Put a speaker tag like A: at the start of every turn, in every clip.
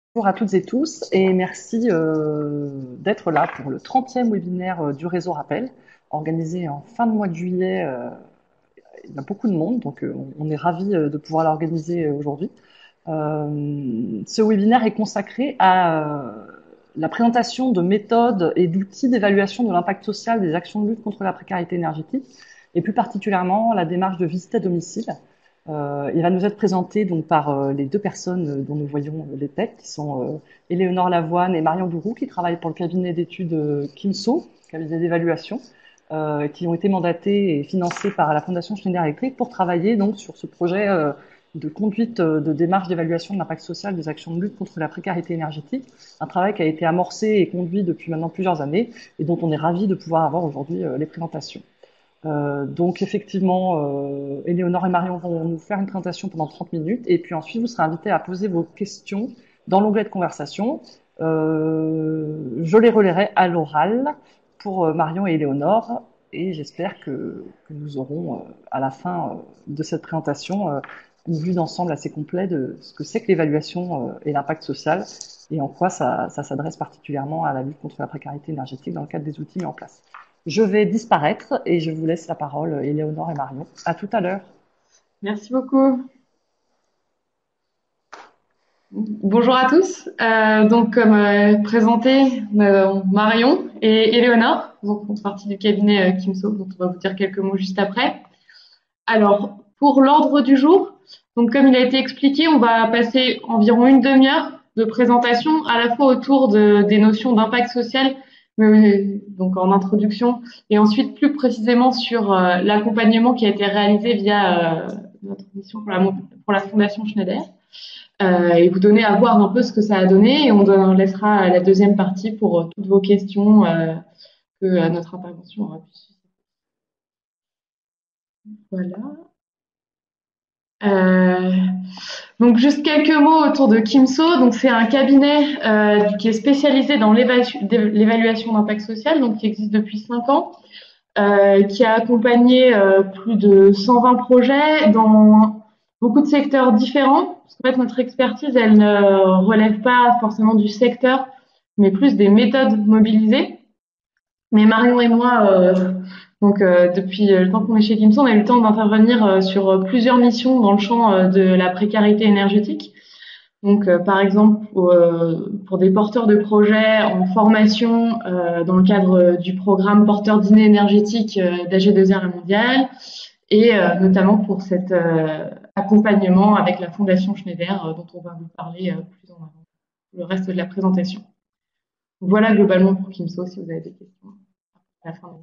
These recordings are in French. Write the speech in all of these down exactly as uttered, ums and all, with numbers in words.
A: Bonjour à toutes et tous et merci euh, d'être là pour le trentième webinaire euh, du réseau Rappel, organisé en fin de mois de juillet. Euh, il y a beaucoup de monde, donc euh, on est ravis euh, de pouvoir l'organiser euh, aujourd'hui. Euh, ce webinaire est consacré à euh, la présentation de méthodes et d'outils d'évaluation de l'impact social des actions de lutte contre la précarité énergétique, et plus particulièrement la démarche de visite à domicile. Euh, il va nous être présenté donc par euh, les deux personnes euh, dont nous voyons euh, les têtes, qui sont euh, Éléonore Lavoine et Marion Dourou, qui travaillent pour le cabinet d'études euh, Kimso, cabinet d'évaluation, euh, qui ont été mandatés et financés par la Fondation Schneider Electric pour travailler donc sur ce projet euh, de conduite euh, de démarche d'évaluation de l'impact social des actions de lutte contre la précarité énergétique, un travail qui a été amorcé et conduit depuis maintenant plusieurs années et dont on est ravi de pouvoir avoir aujourd'hui euh, les présentations. Euh, donc effectivement, euh, Éléonore et Marion vont nous faire une présentation pendant trente minutes et puis ensuite vous serez invités à poser vos questions dans l'onglet de conversation. Euh, je les relayerai à l'oral pour euh, Marion et Éléonore et j'espère que, que nous aurons euh, à la fin euh, de cette présentation euh, une vue d'ensemble assez complète de ce que c'est que l'évaluation euh, et l'impact social et en quoi ça, ça s'adresse particulièrement à la lutte contre la précarité énergétique dans le cadre des outils mis en place. Je vais disparaître et je vous laisse la parole, Éléonore et Marion. À tout à l'heure.
B: Merci beaucoup. Bonjour à tous. Euh, donc, comme euh, présenté, euh, Marion et Éléonore, donc font partie du cabinet euh, Kimso, dont on va vous dire quelques mots juste après. Alors, pour l'ordre du jour, donc comme il a été expliqué, on va passer environ une demi-heure de présentation, à la fois autour de, des notions d'impact social, mais, donc en introduction, et ensuite plus précisément sur euh, l'accompagnement qui a été réalisé via euh, notre mission pour la, pour la Fondation Schneider. Euh, et vous donner à voir un peu ce que ça a donné. Et on, donne, on laissera la deuxième partie pour euh, toutes vos questions euh, que euh, notre intervention aura pu susciter. Voilà. Euh, donc juste quelques mots autour de Kimso. Donc c'est un cabinet euh, qui est spécialisé dans l'évaluation d'impact social, donc qui existe depuis cinq ans, euh, qui a accompagné euh, plus de cent vingt projets dans beaucoup de secteurs différents. Parce qu'en fait, notre expertise, elle ne relève pas forcément du secteur, mais plus des méthodes mobilisées. Mais Marion et moi, euh, donc euh, depuis le temps qu'on est chez Kimso, on a eu le temps d'intervenir euh, sur plusieurs missions dans le champ euh, de la précarité énergétique. Donc, euh, par exemple, euh, pour des porteurs de projets en formation euh, dans le cadre du programme Porteur dîner énergétique euh, d'A G deux R mondial, et euh, notamment pour cet euh, accompagnement avec la Fondation Schneider, euh, dont on va vous parler euh, plus en avant le reste de la présentation. Voilà globalement pour Kimso, si vous avez des questions à la fin de la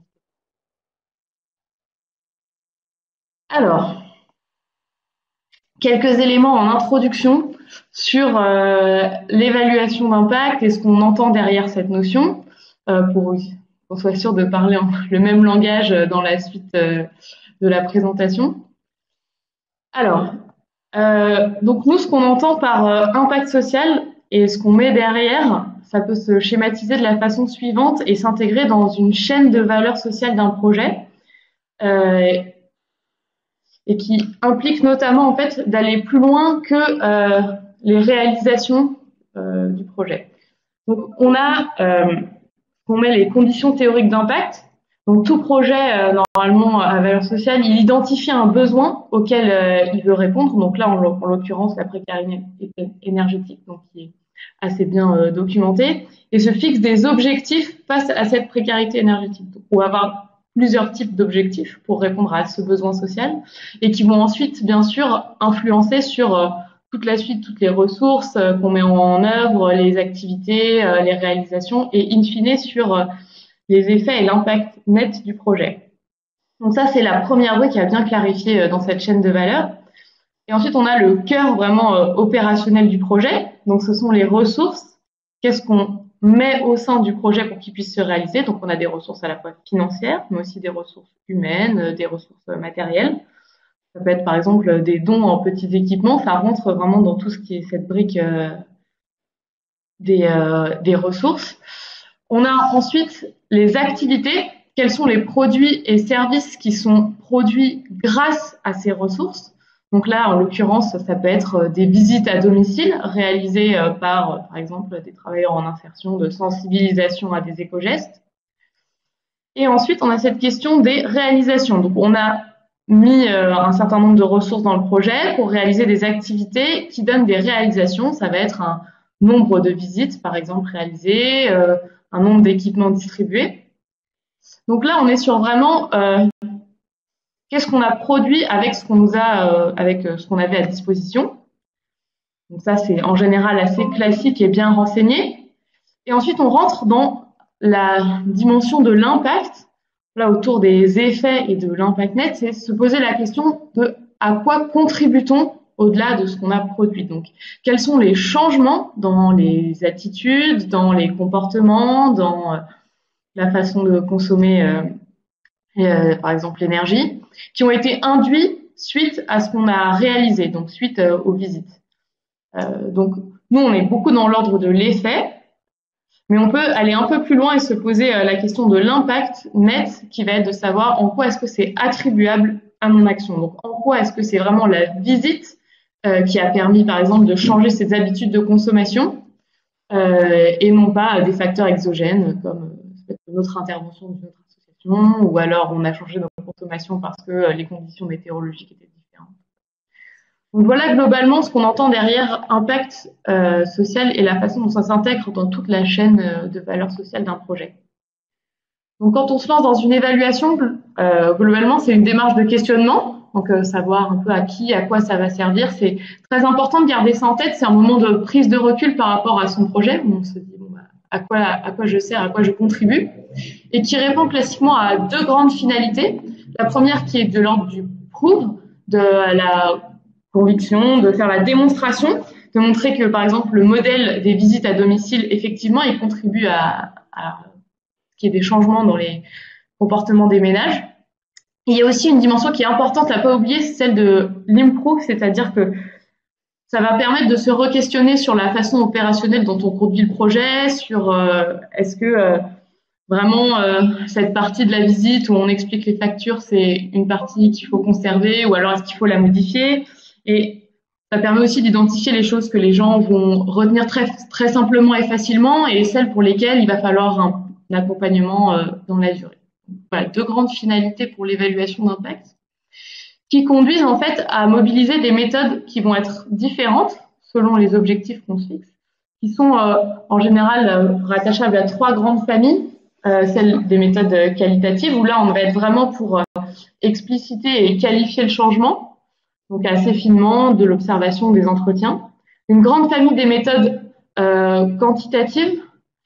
B: Alors, quelques éléments en introduction sur euh, l'évaluation d'impact et ce qu'on entend derrière cette notion, euh, pour qu'on soit sûr de parler en, le même langage dans la suite euh, de la présentation. Alors, euh, donc nous, ce qu'on entend par euh, impact social et ce qu'on met derrière, ça peut se schématiser de la façon suivante et s'intégrer dans une chaîne de valeur sociale d'un projet. Euh, et qui implique notamment en fait d'aller plus loin que euh, les réalisations euh, du projet. Donc on a, euh, on met les conditions théoriques d'impact. Donc tout projet euh, normalement à valeur sociale, il identifie un besoin auquel euh, il veut répondre. Donc là en, en l'occurrence la précarité énergétique, donc qui est assez bien euh, documentée, et se fixe des objectifs face à cette précarité énergétique. Donc on va avoir plusieurs types d'objectifs pour répondre à ce besoin social et qui vont ensuite, bien sûr, influencer sur euh, toute la suite, toutes les ressources euh, qu'on met en œuvre, les activités, euh, les réalisations et in fine sur euh, les effets et l'impact net du projet. Donc ça, c'est la première brique à bien clarifier euh, dans cette chaîne de valeur. Et ensuite, on a le cœur vraiment euh, opérationnel du projet. Donc ce sont les ressources. Qu'est-ce qu'on met au sein du projet pour qu'il puisse se réaliser. Donc, on a des ressources à la fois financières, mais aussi des ressources humaines, des ressources matérielles. Ça peut être, par exemple, des dons en petits équipements. Ça rentre vraiment dans tout ce qui est cette brique euh, des, euh, des ressources. On a ensuite les activités. Quels sont les produits et services qui sont produits grâce à ces ressources? Donc là, en l'occurrence, ça peut être des visites à domicile réalisées par, par exemple, des travailleurs en insertion de sensibilisation à des éco-gestes. Et ensuite, on a cette question des réalisations. Donc, on a mis un certain nombre de ressources dans le projet pour réaliser des activités qui donnent des réalisations. Ça va être un nombre de visites, par exemple, réalisées, euh, un nombre d'équipements distribués. Donc là, on est sur vraiment euh, qu'est-ce qu'on a produit avec ce qu'on nous a, euh, avec ce qu'on avait à disposition. Donc ça, c'est en général assez classique et bien renseigné. Et ensuite, on rentre dans la dimension de l'impact. Là, autour des effets et de l'impact net, c'est se poser la question de à quoi contribue-t-on au-delà de ce qu'on a produit. Donc, quels sont les changements dans les attitudes, dans les comportements, dans euh, la façon de consommer, euh, euh, par exemple, l'énergie, qui ont été induits suite à ce qu'on a réalisé, donc suite euh, aux visites. Euh, donc, nous, on est beaucoup dans l'ordre de l'effet, mais on peut aller un peu plus loin et se poser euh, la question de l'impact net, qui va être de savoir en quoi est-ce que c'est attribuable à mon action. Donc, en quoi est-ce que c'est vraiment la visite euh, qui a permis, par exemple, de changer ses habitudes de consommation euh, et non pas euh, des facteurs exogènes comme euh, notre intervention d'une autre association, ou alors on a changé notre consommation parce que euh, les conditions météorologiques étaient différentes. Donc voilà globalement ce qu'on entend derrière impact euh, social et la façon dont ça s'intègre dans toute la chaîne euh, de valeur sociale d'un projet. Donc quand on se lance dans une évaluation, euh, globalement c'est une démarche de questionnement, donc euh, savoir un peu à qui, à quoi ça va servir. C'est très important de garder ça en tête, c'est un moment de prise de recul par rapport à son projet, où on se dit bon, bah, à, quoi, à quoi je sers, à quoi je contribue, et qui répond classiquement à deux grandes finalités. La première qui est de l'ordre du prove, de la conviction, de faire la démonstration, de montrer que, par exemple, le modèle des visites à domicile, effectivement, il contribue à, à qu'il y ait des changements dans les comportements des ménages. Et il y a aussi une dimension qui est importante à ne pas oublier, c'est celle de l'improve, c'est-à-dire que ça va permettre de se re-questionner sur la façon opérationnelle dont on conduit le projet, sur euh, est-ce que euh, vraiment euh, cette partie de la visite où on explique les factures, c'est une partie qu'il faut conserver, ou alors est-ce qu'il faut la modifier. Et ça permet aussi d'identifier les choses que les gens vont retenir très, très simplement et facilement, et celles pour lesquelles il va falloir un, un accompagnement euh, dans la durée. Voilà, deux grandes finalités pour l'évaluation d'impact, qui conduisent en fait à mobiliser des méthodes qui vont être différentes selon les objectifs qu'on se fixe, qui sont euh, en général euh, rattachables à trois grandes familles, euh, celle des méthodes qualitatives, où là on va être vraiment pour euh, expliciter et qualifier le changement, donc assez finement, de l'observation, des entretiens. Une grande famille des méthodes euh, quantitatives,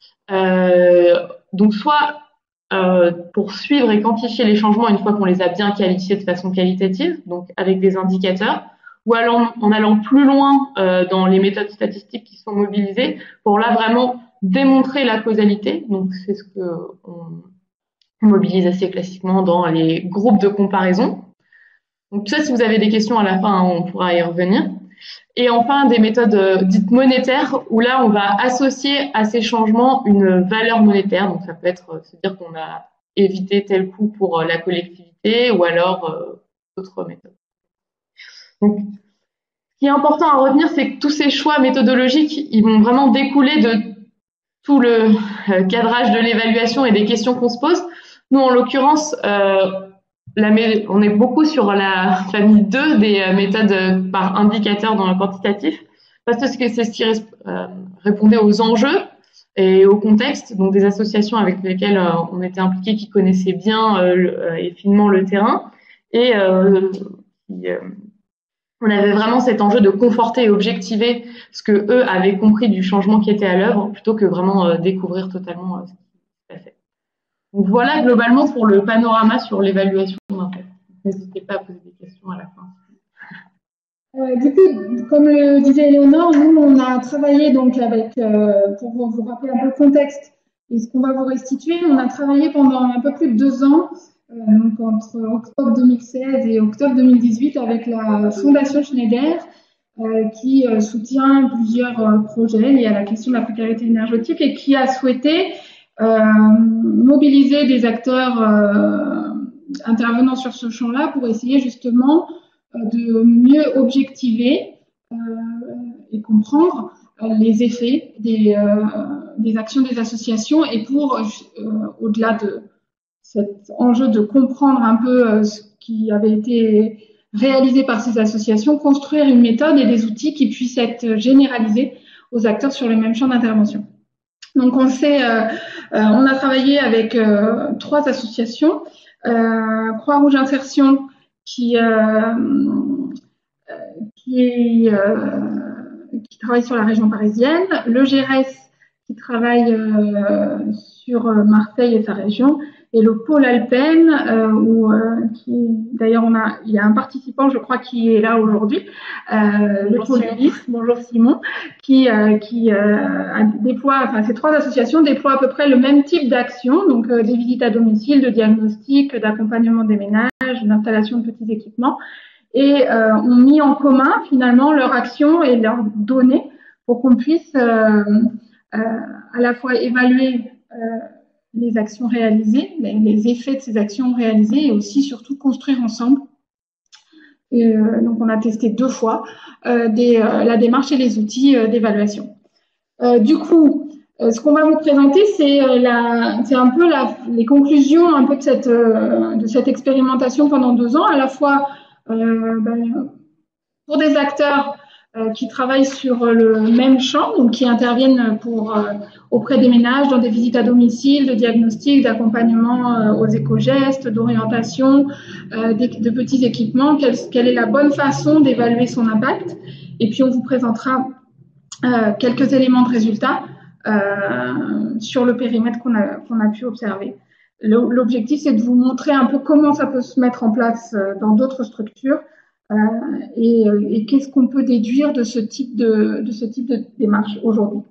B: euh, donc soit euh, pour suivre et quantifier les changements une fois qu'on les a bien qualifiés de façon qualitative, donc avec des indicateurs, ou allant, en allant plus loin euh, dans les méthodes statistiques qui sont mobilisées, pour là vraiment démontrer la causalité. Donc c'est ce qu'on mobilise assez classiquement dans les groupes de comparaison. Donc tout ça, si vous avez des questions à la fin, hein, on pourra y revenir. Et enfin, des méthodes euh, dites monétaires, où là, on va associer à ces changements une valeur monétaire. Donc ça peut être euh, se dire qu'on a évité tel coût pour euh, la collectivité, ou alors euh, d'autres méthodes. Donc, ce qui est important à retenir, c'est que tous ces choix méthodologiques, ils vont vraiment découler de tout le euh, cadrage de l'évaluation et des questions qu'on se pose. Nous, en l'occurrence, euh, La, on est beaucoup sur la famille deux des méthodes par indicateur dans le quantitatif, parce que c'est ce qui euh, répondait aux enjeux et au contexte, donc des associations avec lesquelles euh, on était impliqués, qui connaissaient bien euh, le, et finement le terrain, et euh, qui, euh, on avait vraiment cet enjeu de conforter et objectiver ce que eux avaient compris du changement qui était à l'œuvre, plutôt que vraiment euh, découvrir totalement euh, ce qui s'est fait. Donc voilà globalement pour le panorama sur l'évaluation d'impact. N'hésitez pas à poser des questions à la fin.
C: Euh, du coup, comme le disait Éléonore, nous on a travaillé donc avec, euh, pour vous, vous rappeler un peu le contexte et ce qu'on va vous restituer, on a travaillé pendant un peu plus de deux ans, euh, donc entre octobre deux mille seize et octobre deux mille dix-huit, avec la Fondation Schneider, euh, qui euh, soutient plusieurs euh, projets liés à la question de la précarité énergétique et qui a souhaité Euh, mobiliser des acteurs euh, intervenant sur ce champ-là pour essayer justement de mieux objectiver euh, et comprendre euh, les effets des, euh, des actions des associations et pour, euh, au-delà de cet enjeu de comprendre un peu euh, ce qui avait été réalisé par ces associations, construire une méthode et des outils qui puissent être généralisés aux acteurs sur le même champ d'intervention. Donc on sait, euh, euh, on a travaillé avec euh, trois associations, euh, Croix-Rouge Insertion qui euh, qui, euh, qui travaille sur la région parisienne, le G R E S qui travaille euh, sur Marseille et sa région, et le pôle Alpen, euh, où euh, qui d'ailleurs on a il y a un participant, je crois, qui est là aujourd'hui, euh, le pôle Ulysse, bonjour Simon, qui euh, qui euh, déploie, enfin ces trois associations déploient à peu près le même type d'action, donc euh, des visites à domicile, de diagnostic, d'accompagnement des ménages, d'installation de petits équipements, et euh, ont mis en commun finalement leur action et leurs données pour qu'on puisse euh, euh, à la fois évaluer euh, les actions réalisées, les, les effets de ces actions réalisées et aussi surtout construire ensemble. Et, euh, donc on a testé deux fois euh, des, euh, la démarche et les outils euh, d'évaluation. Euh, du coup, euh, ce qu'on va vous présenter, c'est euh, la, c'est un peu la, les conclusions un peu de cette, euh, de cette expérimentation pendant deux ans, à la fois euh, ben, pour des acteurs euh, qui travaillent sur le même champ, donc qui interviennent pour, euh, auprès des ménages dans des visites à domicile, de diagnostic, d'accompagnement euh, aux éco-gestes, d'orientation, euh, des, de petits équipements, quelle, quelle est la bonne façon d'évaluer son impact. Et puis on vous présentera euh, quelques éléments de résultats euh, sur le périmètre qu'on a, qu'on a pu observer. L'objectif, c'est de vous montrer un peu comment ça peut se mettre en place dans d'autres structures euh, et, et qu'est-ce qu'on peut déduire de ce type de, de, ce type de démarche aujourd'hui.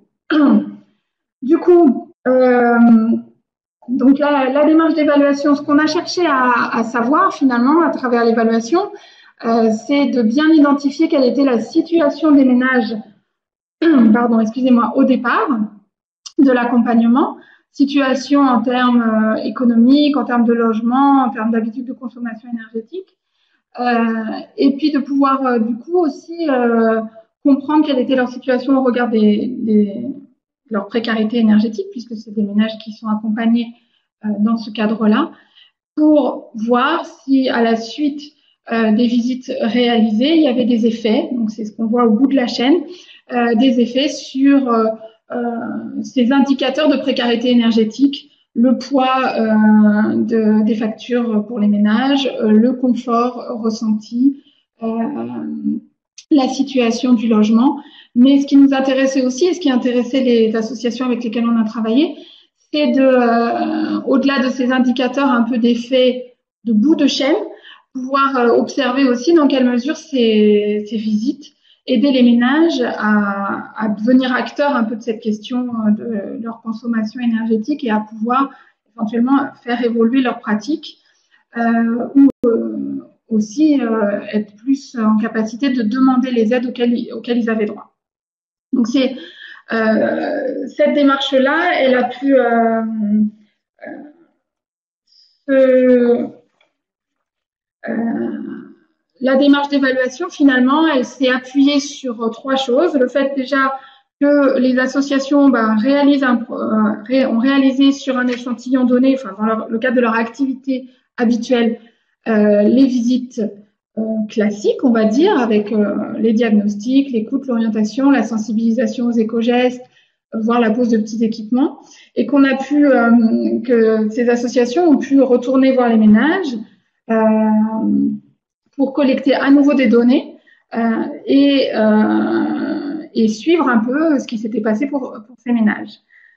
C: Du coup, euh, donc la, la démarche d'évaluation, ce qu'on a cherché à, à savoir finalement à travers l'évaluation, euh, c'est de bien identifier quelle était la situation des ménages, pardon, excusez-moi, au départ de l'accompagnement. Situation en termes euh, économiques, en termes de logement, en termes d'habitudes de consommation énergétique, euh, et puis de pouvoir euh, du coup aussi euh, comprendre quelle était leur situation au regard des, des leur précarité énergétique, puisque c'est des ménages qui sont accompagnés euh, dans ce cadre-là, pour voir si à la suite euh, des visites réalisées, il y avait des effets, donc c'est ce qu'on voit au bout de la chaîne, euh, des effets sur euh, Euh, ces indicateurs de précarité énergétique, le poids euh, de, des factures pour les ménages, euh, le confort ressenti, euh, la situation du logement. Mais ce qui nous intéressait aussi, et ce qui intéressait les associations avec lesquelles on a travaillé, c'est de, euh, au-delà de ces indicateurs un peu d'effet de bout de chaîne, pouvoir euh, observer aussi dans quelle mesure ces, ces visites aider les ménages à, à devenir acteurs un peu de cette question de leur consommation énergétique et à pouvoir éventuellement faire évoluer leurs pratiques euh, ou euh, aussi euh, être plus en capacité de demander les aides auxquelles, auxquelles ils avaient droit. Donc c'est euh, cette démarche-là, elle a pu euh, euh, euh, La démarche d'évaluation, finalement, elle s'est appuyée sur trois choses. Le fait déjà que les associations ben, réalisent un, euh, ré, ont réalisé sur un échantillon donné, enfin dans leur, le cadre de leur activité habituelle, euh, les visites euh, classiques, on va dire, avec euh, les diagnostics, l'écoute, l'orientation, la sensibilisation aux éco-gestes, voire la pose de petits équipements, et qu'on a pu, euh, que ces associations ont pu retourner voir les ménages, euh, pour collecter à nouveau des données euh, et, euh, et suivre un peu ce qui s'était passé pour, pour ces ménages.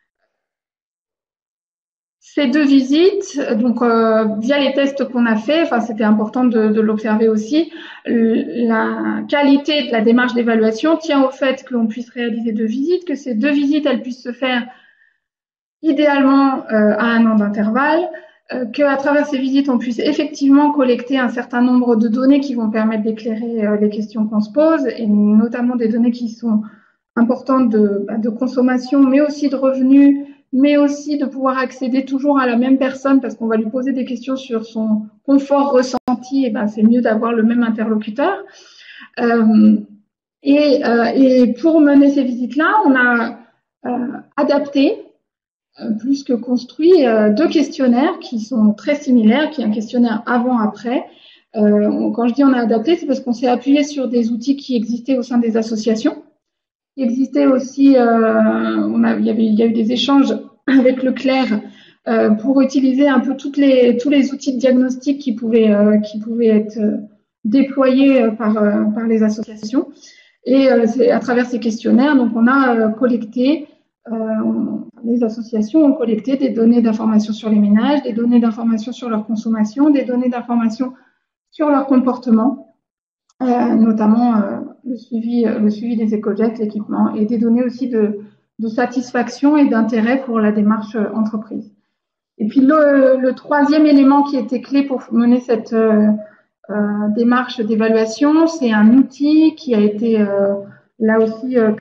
C: Ces deux visites, donc euh, via les tests qu'on a fait, enfin c'était important de, de l'observer aussi, la qualité de la démarche d'évaluation tient au fait que l'on puisse réaliser deux visites, que ces deux visites elles puissent se faire idéalement euh, à un an d'intervalle, Euh, qu'à travers ces visites, on puisse effectivement collecter un certain nombre de données qui vont permettre d'éclairer euh, les questions qu'on se pose, et notamment des données qui sont importantes de, bah, de consommation, mais aussi de revenus, mais aussi de pouvoir accéder toujours à la même personne, parce qu'on va lui poser des questions sur son confort ressenti ressenti, eh ben, c'est mieux d'avoir le même interlocuteur. Euh, et, euh, et pour mener ces visites-là, on a euh, adapté, euh, plus que construit, euh, deux questionnaires qui sont très similaires, qui est un questionnaire avant-après. Euh, quand je dis on a adapté, c'est parce qu'on s'est appuyé sur des outils qui existaient au sein des associations. Il existait aussi, euh, on a, il y avait, il y a eu des échanges avec Leclerc euh, pour utiliser un peu toutes les, tous les outils de diagnostic qui pouvaient, euh, qui pouvaient être euh, déployés par, euh, par les associations. Et euh, c'est à travers ces questionnaires, donc on a euh, collecté, euh, on, les associations ont collecté des données d'information sur les ménages, des données d'information sur leur consommation, des données d'information sur leur comportement, euh, notamment euh, le suivi, le suivi des éco-gestes, l'équipement, et des données aussi de, de satisfaction et d'intérêt pour la démarche entreprise. Et puis le, le troisième élément qui était clé pour mener cette euh, euh, démarche d'évaluation, c'est un outil qui a été euh, là aussi euh,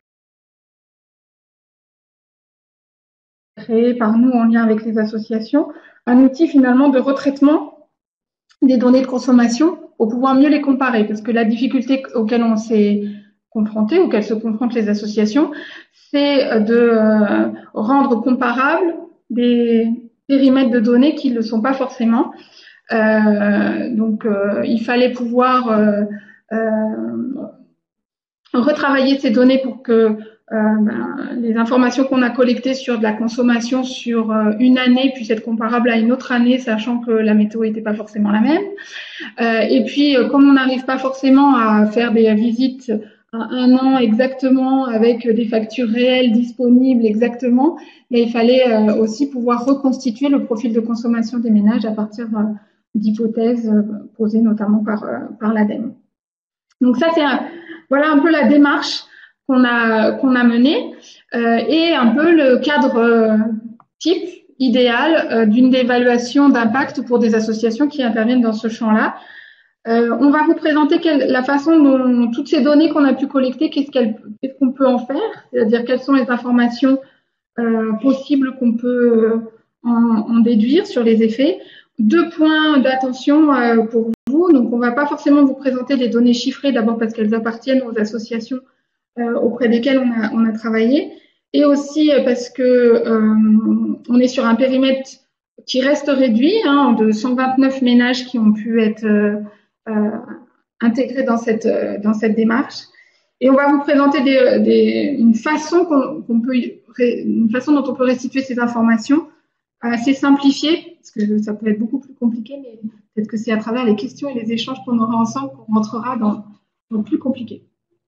C: créé par nous en lien avec les associations, un outil finalement de retraitement des données de consommation pour pouvoir mieux les comparer, parce que la difficulté auquel on s'est confronté, auquel se confrontent les associations, c'est de euh, rendre comparables des périmètres de données qui ne le sont pas forcément. Euh, donc, euh, il fallait pouvoir euh, euh, retravailler ces données pour que euh, ben, les informations qu'on a collectées sur de la consommation sur euh, une année puissent être comparables à une autre année, sachant que la météo n'était pas forcément la même. Euh, et puis, euh, comme on n'arrive pas forcément à faire des visites à un an exactement avec des factures réelles disponibles exactement, mais il fallait euh, aussi pouvoir reconstituer le profil de consommation des ménages à partir euh, d'hypothèses euh, posées notamment par, euh, par l'ADEME. Donc ça, c'est un, voilà un peu la démarche qu'on a, qu'on a menée euh, et un peu le cadre euh, type idéal euh, d'une évaluation d'impact pour des associations qui interviennent dans ce champ-là. Euh, on va vous présenter quelle, la façon dont toutes ces données qu'on a pu collecter, qu'est-ce qu'elles, qu'est-ce qu'on peut en faire, c'est-à-dire quelles sont les informations euh, possibles qu'on peut en, en déduire sur les effets. Deux points d'attention euh, pour vous. Donc, on ne va pas forcément vous présenter les données chiffrées, d'abord parce qu'elles appartiennent aux associations euh, auprès desquelles on a, on a travaillé, et aussi parce que euh, on est sur un périmètre qui reste réduit, hein, de cent vingt-neuf ménages qui ont pu être euh, euh, intégrés dans cette, euh, dans cette démarche. Et on va vous présenter des, des, une façon qu'on, qu'on peut, une façon dont on peut restituer ces informations assez simplifiée, parce que ça peut être beaucoup plus compliqué, mais peut-être que c'est à travers les questions et les échanges qu'on aura ensemble qu'on rentrera dans, dans le plus compliqué.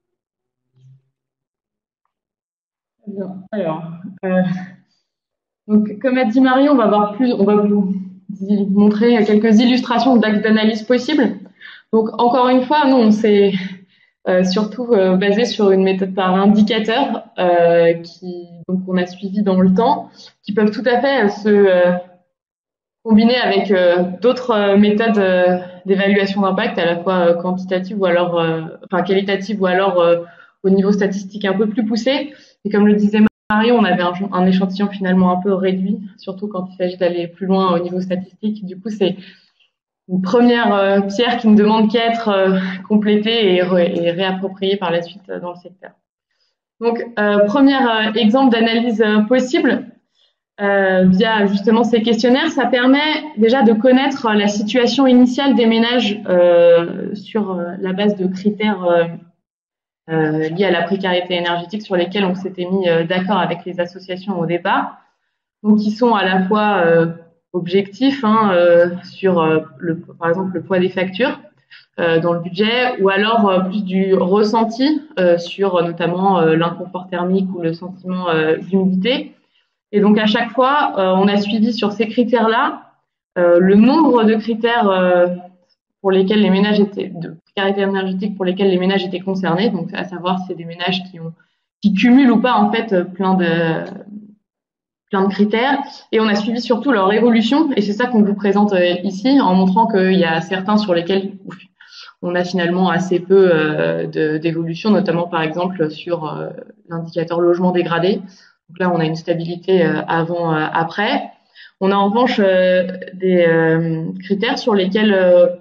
B: Bien. Alors, euh, donc, comme a dit Marie, on va voir plus, on va vous montrer quelques illustrations d'axes d'analyse possibles. Donc, encore une fois, nous, on s'est euh, surtout euh, basé sur une méthode par indicateur euh, qui, donc, on a suivi dans le temps, qui peuvent tout à fait se euh, combiner avec euh, d'autres euh, méthodes euh, d'évaluation d'impact, à la fois euh, quantitative ou alors, euh, enfin qualitative ou alors euh, au niveau statistique un peu plus poussé. Et comme le disait Marie, on avait un, un échantillon finalement un peu réduit, surtout quand il s'agit d'aller plus loin au niveau statistique. Du coup, c'est une première euh, pierre qui ne demande qu'à être euh, complétée et, ré, et réappropriée par la suite euh, dans le secteur. Donc, euh, premier euh, exemple d'analyse euh, possible euh, via justement ces questionnaires, ça permet déjà de connaître la situation initiale des ménages euh, sur euh, la base de critères euh, Euh, liés à la précarité énergétique sur lesquels on s'était mis euh, d'accord avec les associations au départ. Donc, qui sont à la fois euh, objectifs hein, euh, sur, euh, le, par exemple, le poids des factures euh, dans le budget, ou alors euh, plus du ressenti euh, sur euh, notamment euh, l'inconfort thermique ou le sentiment euh, d'humidité. Et donc, à chaque fois, euh, on a suivi sur ces critères-là euh, le nombre de critères euh, pour lesquels les ménages étaient de précarité énergétique pour lesquels les ménages étaient concernés, donc à savoir si c'est des ménages qui ont qui cumulent ou pas en fait plein de plein de critères, et on a suivi surtout leur évolution, et c'est ça qu'on vous présente ici en montrant qu'il y a certains sur lesquels on a finalement assez peu euh, de, d'évolution, notamment par exemple sur euh, l'indicateur logement dégradé. Donc là on a une stabilité euh, avant euh, après. On a en revanche euh, des euh, critères sur lesquels euh,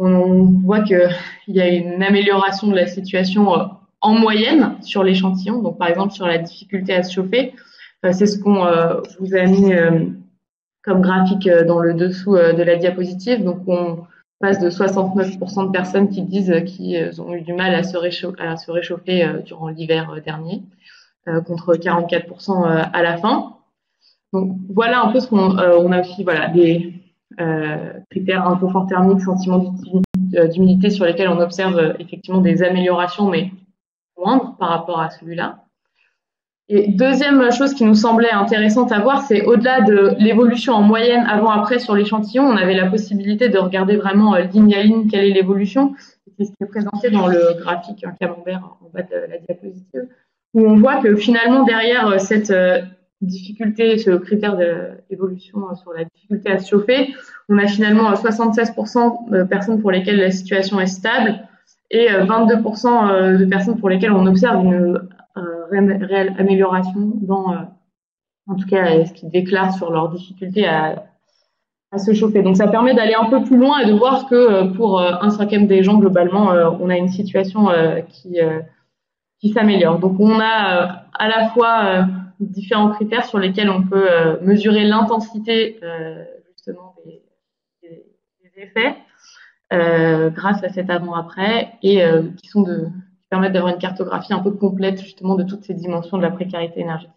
B: on voit qu'il y a une amélioration de la situation euh, en moyenne sur l'échantillon. Donc, par exemple, sur la difficulté à se chauffer, euh, c'est ce qu'on euh, vous a mis euh, comme graphique euh, dans le dessous euh, de la diapositive. Donc, on passe de soixante-neuf pour cent de personnes qui disent qu'ils ont eu du mal à se réchauffer, à se réchauffer euh, durant l'hiver dernier, euh, contre quarante-quatre pour cent euh, à la fin. Donc, voilà un peu ce qu'on euh, on a aussi voilà, des euh, critères inconfort thermique, sentiment d'humidité sur lesquels on observe euh, effectivement des améliorations, mais moindres par rapport à celui-là. Et deuxième chose qui nous semblait intéressante à voir, c'est au-delà de l'évolution en moyenne avant-après sur l'échantillon, on avait la possibilité de regarder vraiment euh, ligne à ligne quelle est l'évolution. C'est ce qui est présenté dans le graphique, un camembert en bas de la diapositive, où on voit que finalement derrière cette euh, difficulté, ce critère d'évolution euh, sur la difficulté à se chauffer, on a finalement soixante-seize pour cent de personnes pour lesquelles la situation est stable et vingt-deux pour cent de personnes pour lesquelles on observe une euh, réelle amélioration dans, euh, en tout cas, ce qu'ils déclarent sur leur difficulté à, à se chauffer. Donc, ça permet d'aller un peu plus loin et de voir que pour un cinquième des gens, globalement, on a une situation qui, qui s'améliore. Donc, on a à la fois différents critères sur lesquels on peut mesurer l'intensité, justement, des, des, des effets euh, grâce à cet avant-après et euh, qui sont de qui permettent d'avoir une cartographie un peu complète justement de toutes ces dimensions de la précarité énergétique.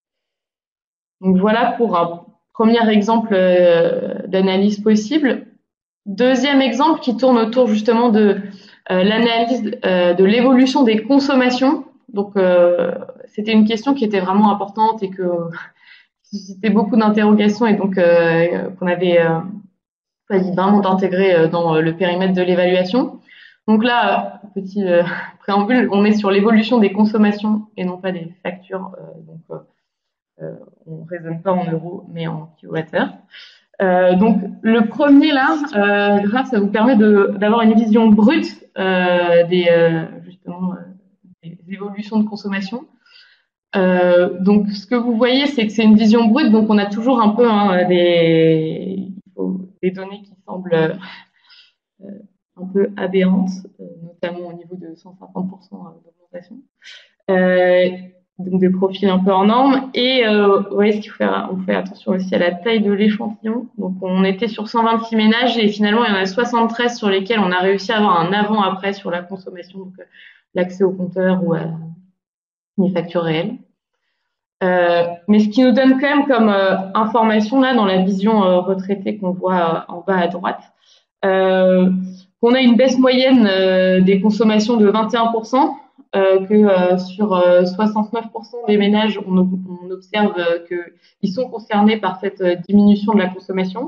B: Donc voilà pour un premier exemple euh, d'analyse possible. Deuxième exemple qui tourne autour justement de euh, l'analyse euh, de l'évolution des consommations. Donc euh, c'était une question qui était vraiment importante et que suscitait beaucoup d'interrogations et donc euh, qu'on avait euh, choisi vraiment d'intégrer dans le périmètre de l'évaluation. Donc là, petit euh, préambule, on est sur l'évolution des consommations et non pas des factures. Euh, donc, euh, on ne raisonne pas en euros, mais en kilowattheure. Euh, donc, le premier là, euh, graphe, ça vous permet d'avoir une vision brute euh, des euh, justement euh, des évolutions de consommation. Euh, donc, ce que vous voyez, c'est que c'est une vision brute. Donc, on a toujours un peu hein, des des données qui semblent euh, un peu aberrantes, euh, notamment au niveau de cent cinquante pour cent d'augmentation. Euh, donc des profils un peu en norme. Et euh, vous voyez, ce qu'il faut faire, on fait attention aussi à la taille de l'échantillon. Donc on était sur cent vingt-six ménages et finalement il y en a soixante-treize sur lesquels on a réussi à avoir un avant-après sur la consommation, donc euh, l'accès au compteur ou à les factures réelles. Euh, mais ce qui nous donne quand même comme euh, information là dans la vision euh, retraitée qu'on voit euh, en bas à droite, euh, qu'on a une baisse moyenne euh, des consommations de vingt et un pour cent, euh, que euh, sur euh, soixante-neuf pour cent des ménages, on, on observe euh, qu'ils sont concernés par cette euh, diminution de la consommation.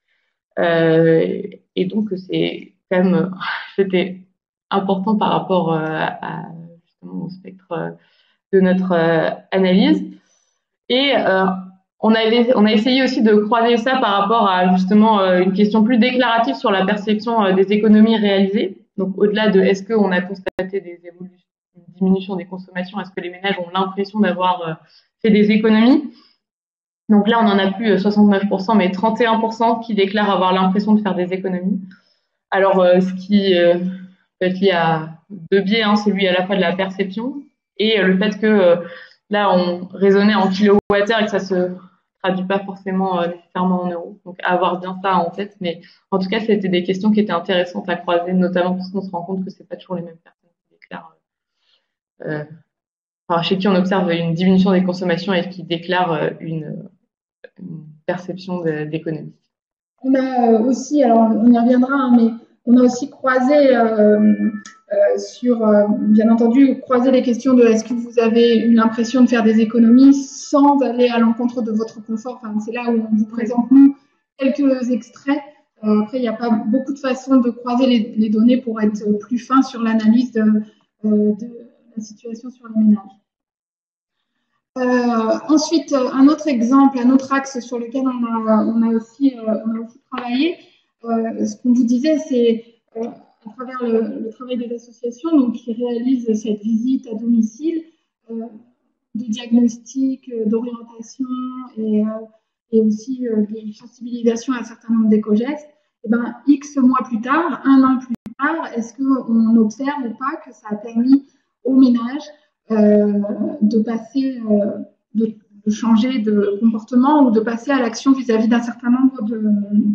B: Euh, et donc c'est quand même, c'était important par rapport euh, à, justement au spectre euh, de notre euh, analyse. Et euh, on, avait, on a essayé aussi de croiser ça par rapport à justement euh, une question plus déclarative sur la perception euh, des économies réalisées. Donc au-delà de est-ce qu'on a constaté des évolutions, une diminution des consommations, est-ce que les ménages ont l'impression d'avoir euh, fait des économies? Donc là, on en a plus soixante-neuf pour cent, mais trente et un pour cent qui déclarent avoir l'impression de faire des économies. Alors, euh, ce qui euh, peut être lié à deux biais, hein, celui à la fois de la perception et euh, le fait que euh, là, on raisonnait en kilowattheure et que ça se traduit pas forcément euh, nécessairement en euros. Donc, à avoir bien ça en tête. Mais en tout cas, c'était des questions qui étaient intéressantes à croiser, notamment parce qu'on se rend compte que c'est pas toujours les mêmes personnes qui déclarent. Euh, enfin, chez qui on observe une diminution des consommations et qui déclarent euh, une, une perception d'économie.
C: On a aussi, alors on y reviendra, hein, mais on a aussi croisé euh, euh, sur, euh, bien entendu, croisé les questions de est-ce que vous avez eu l'impression de faire des économies sans aller à l'encontre de votre confort. Enfin, c'est là où on vous présente, nous, quelques extraits. Euh, après, il n'y a pas beaucoup de façons de croiser les, les données pour être plus fin sur l'analyse de, euh, de la situation sur les ménages. Euh, ensuite, un autre exemple, un autre axe sur lequel on a, on a, aussi, euh, on a aussi travaillé, euh, ce qu'on vous disait, c'est euh, à travers le, le travail des associations donc, qui réalisent cette visite à domicile, euh, de diagnostic, euh, d'orientation et, euh, et aussi euh, de sensibilisation à un certain nombre d'éco-gestes. et ben, X mois plus tard, un an plus tard, est-ce qu'on observe ou pas que ça a permis aux ménages euh, de passer, euh, de, de changer de comportement ou de passer à l'action vis-à-vis d'un certain nombre de,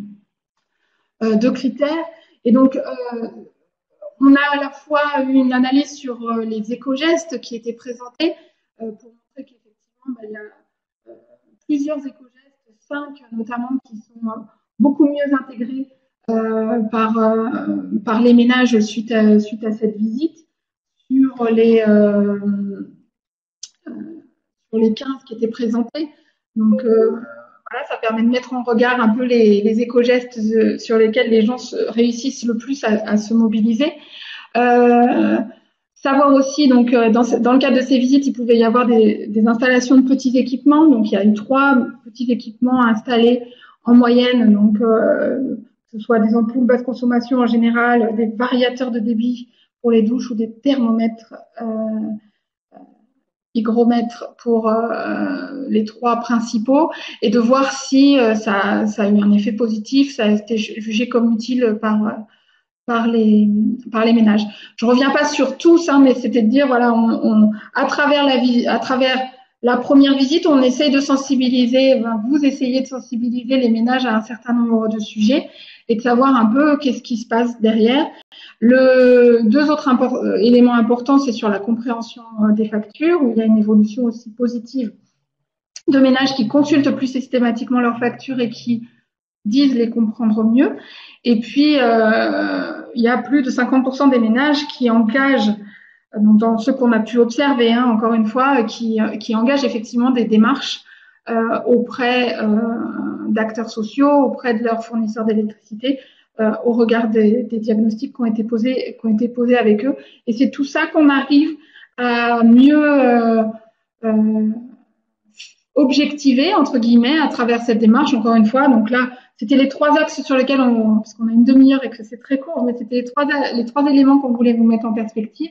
C: euh, de critères. Et donc, euh, on a à la fois eu une analyse sur euh, les éco-gestes qui étaient présentés euh, pour montrer qu'effectivement, bah, il y a euh, plusieurs éco-gestes, cinq notamment, qui sont euh, beaucoup mieux intégrés euh, par, euh, par les ménages suite à, suite à cette visite. Sur les, euh, euh, sur les quinze qui étaient présentés. Donc, euh, voilà, ça permet de mettre en regard un peu les, les éco-gestes sur lesquels les gens se, réussissent le plus à, à se mobiliser. Euh, savoir aussi, donc, dans, dans le cadre de ces visites, il pouvait y avoir des, des installations de petits équipements. Donc, il y a eu trois petits équipements installés en moyenne, donc, euh, que ce soit des ampoules basse consommation en général, des variateurs de débit pour les douches ou des thermomètres, euh, hygromètres pour euh, les trois principaux, et de voir si euh, ça, ça a eu un effet positif, ça a été jugé comme utile par par les par les ménages. Je reviens pas sur tout ça, mais c'était de dire voilà, on, on, à travers la vie, à travers la première visite, on essaye de sensibiliser, ben, vous essayez de sensibiliser les ménages à un certain nombre de sujets et de savoir un peu qu'est-ce qui se passe derrière. Le deux autres import, éléments importants, c'est sur la compréhension des factures, où il y a une évolution aussi positive de ménages qui consultent plus systématiquement leurs factures et qui disent les comprendre mieux. Et puis, euh, il y a plus de cinquante pour cent des ménages qui engagent, donc dans ceux qu'on a pu observer, hein, encore une fois, qui, qui engagent effectivement des démarches euh, auprès euh, d'acteurs sociaux, auprès de leurs fournisseurs d'électricité, euh, au regard des, des diagnostics qui ont été posés, qui ont été posés avec eux. Et c'est tout ça qu'on arrive à mieux euh, euh, objectiver, entre guillemets, à travers cette démarche, encore une fois. Donc là, c'était les trois axes sur lesquels on, parce qu'on a une demi-heure et que c'est très court, mais c'était les trois, les trois éléments qu'on voulait vous mettre en perspective.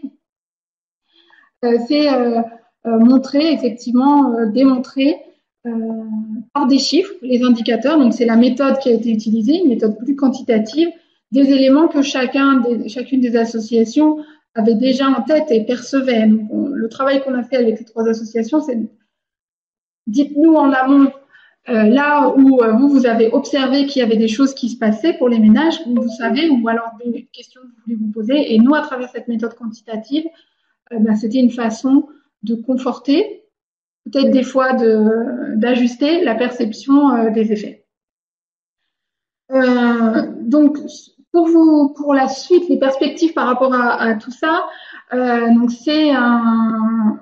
C: Euh, c'est euh, euh, montrer, effectivement, euh, démontrer euh, par des chiffres, les indicateurs. Donc c'est la méthode qui a été utilisée, une méthode plus quantitative, des éléments que chacun des, chacune des associations avait déjà en tête et percevait. Donc on, le travail qu'on a fait avec les trois associations, c'est dites-nous en amont euh, là où euh, vous, vous avez observé qu'il y avait des choses qui se passaient pour les ménages, vous, vous savez, ou alors des questions que vous voulez vous poser. Et nous, à travers cette méthode quantitative, euh, ben, c'était une façon de conforter, peut-être des fois de, d'ajuster la perception euh, des effets. Euh, donc, pour vous, pour la suite, les perspectives par rapport à, à tout ça, euh, donc c'est un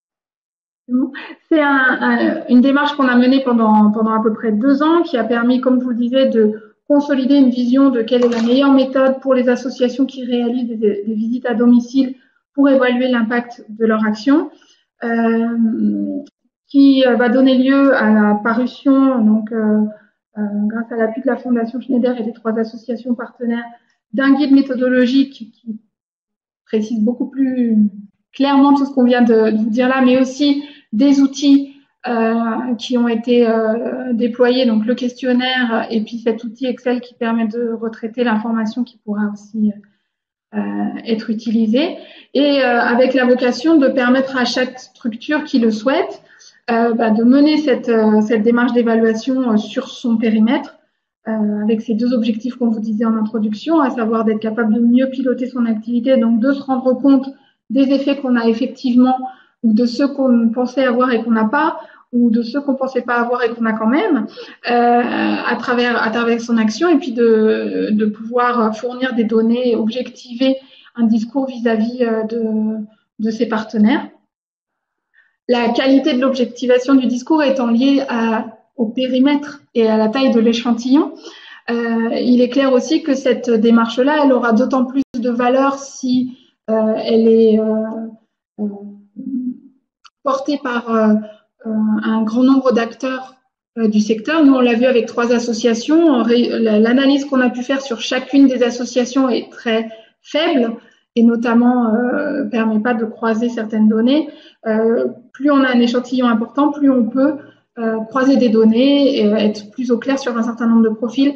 C: C'est un, un, une démarche qu'on a menée pendant, pendant à peu près deux ans, qui a permis, comme je vous le disais, de consolider une vision de quelle est la meilleure méthode pour les associations qui réalisent des, des visites à domicile pour évaluer l'impact de leur action, euh, qui va donner lieu à la parution, donc euh, euh, grâce à l'appui de la Fondation Schneider et des trois associations partenaires, d'un guide méthodologique qui précise beaucoup plus clairement tout ce qu'on vient de, de vous dire là, mais aussi des outils euh, qui ont été euh, déployés, donc le questionnaire et puis cet outil Excel qui permet de retraiter l'information qui pourra aussi euh, être utilisée, et euh, avec la vocation de permettre à chaque structure qui le souhaite euh, bah, de mener cette, euh, cette démarche d'évaluation sur son périmètre, euh, avec ces deux objectifs qu'on vous disait en introduction, à savoir d'être capable de mieux piloter son activité, donc de se rendre compte des effets qu'on a effectivement, ou de ceux qu'on pensait avoir et qu'on n'a pas, ou de ceux qu'on pensait pas avoir et qu'on a quand même, euh, à travers à travers son action, et puis de de pouvoir fournir des données, objectiver un discours vis-à-vis de de ses partenaires. La qualité de l'objectivation du discours étant liée à, au périmètre et à la taille de l'échantillon, euh, il est clair aussi que cette démarche-là, elle aura d'autant plus de valeur si euh, elle est euh, euh, portée par euh, un grand nombre d'acteurs euh, du secteur. Nous, on l'a vu avec trois associations. L'analyse qu'on a pu faire sur chacune des associations est très faible et notamment euh, permet pas de croiser certaines données. Euh, plus on a un échantillon important, plus on peut euh, croiser des données et être plus au clair sur un certain nombre de profils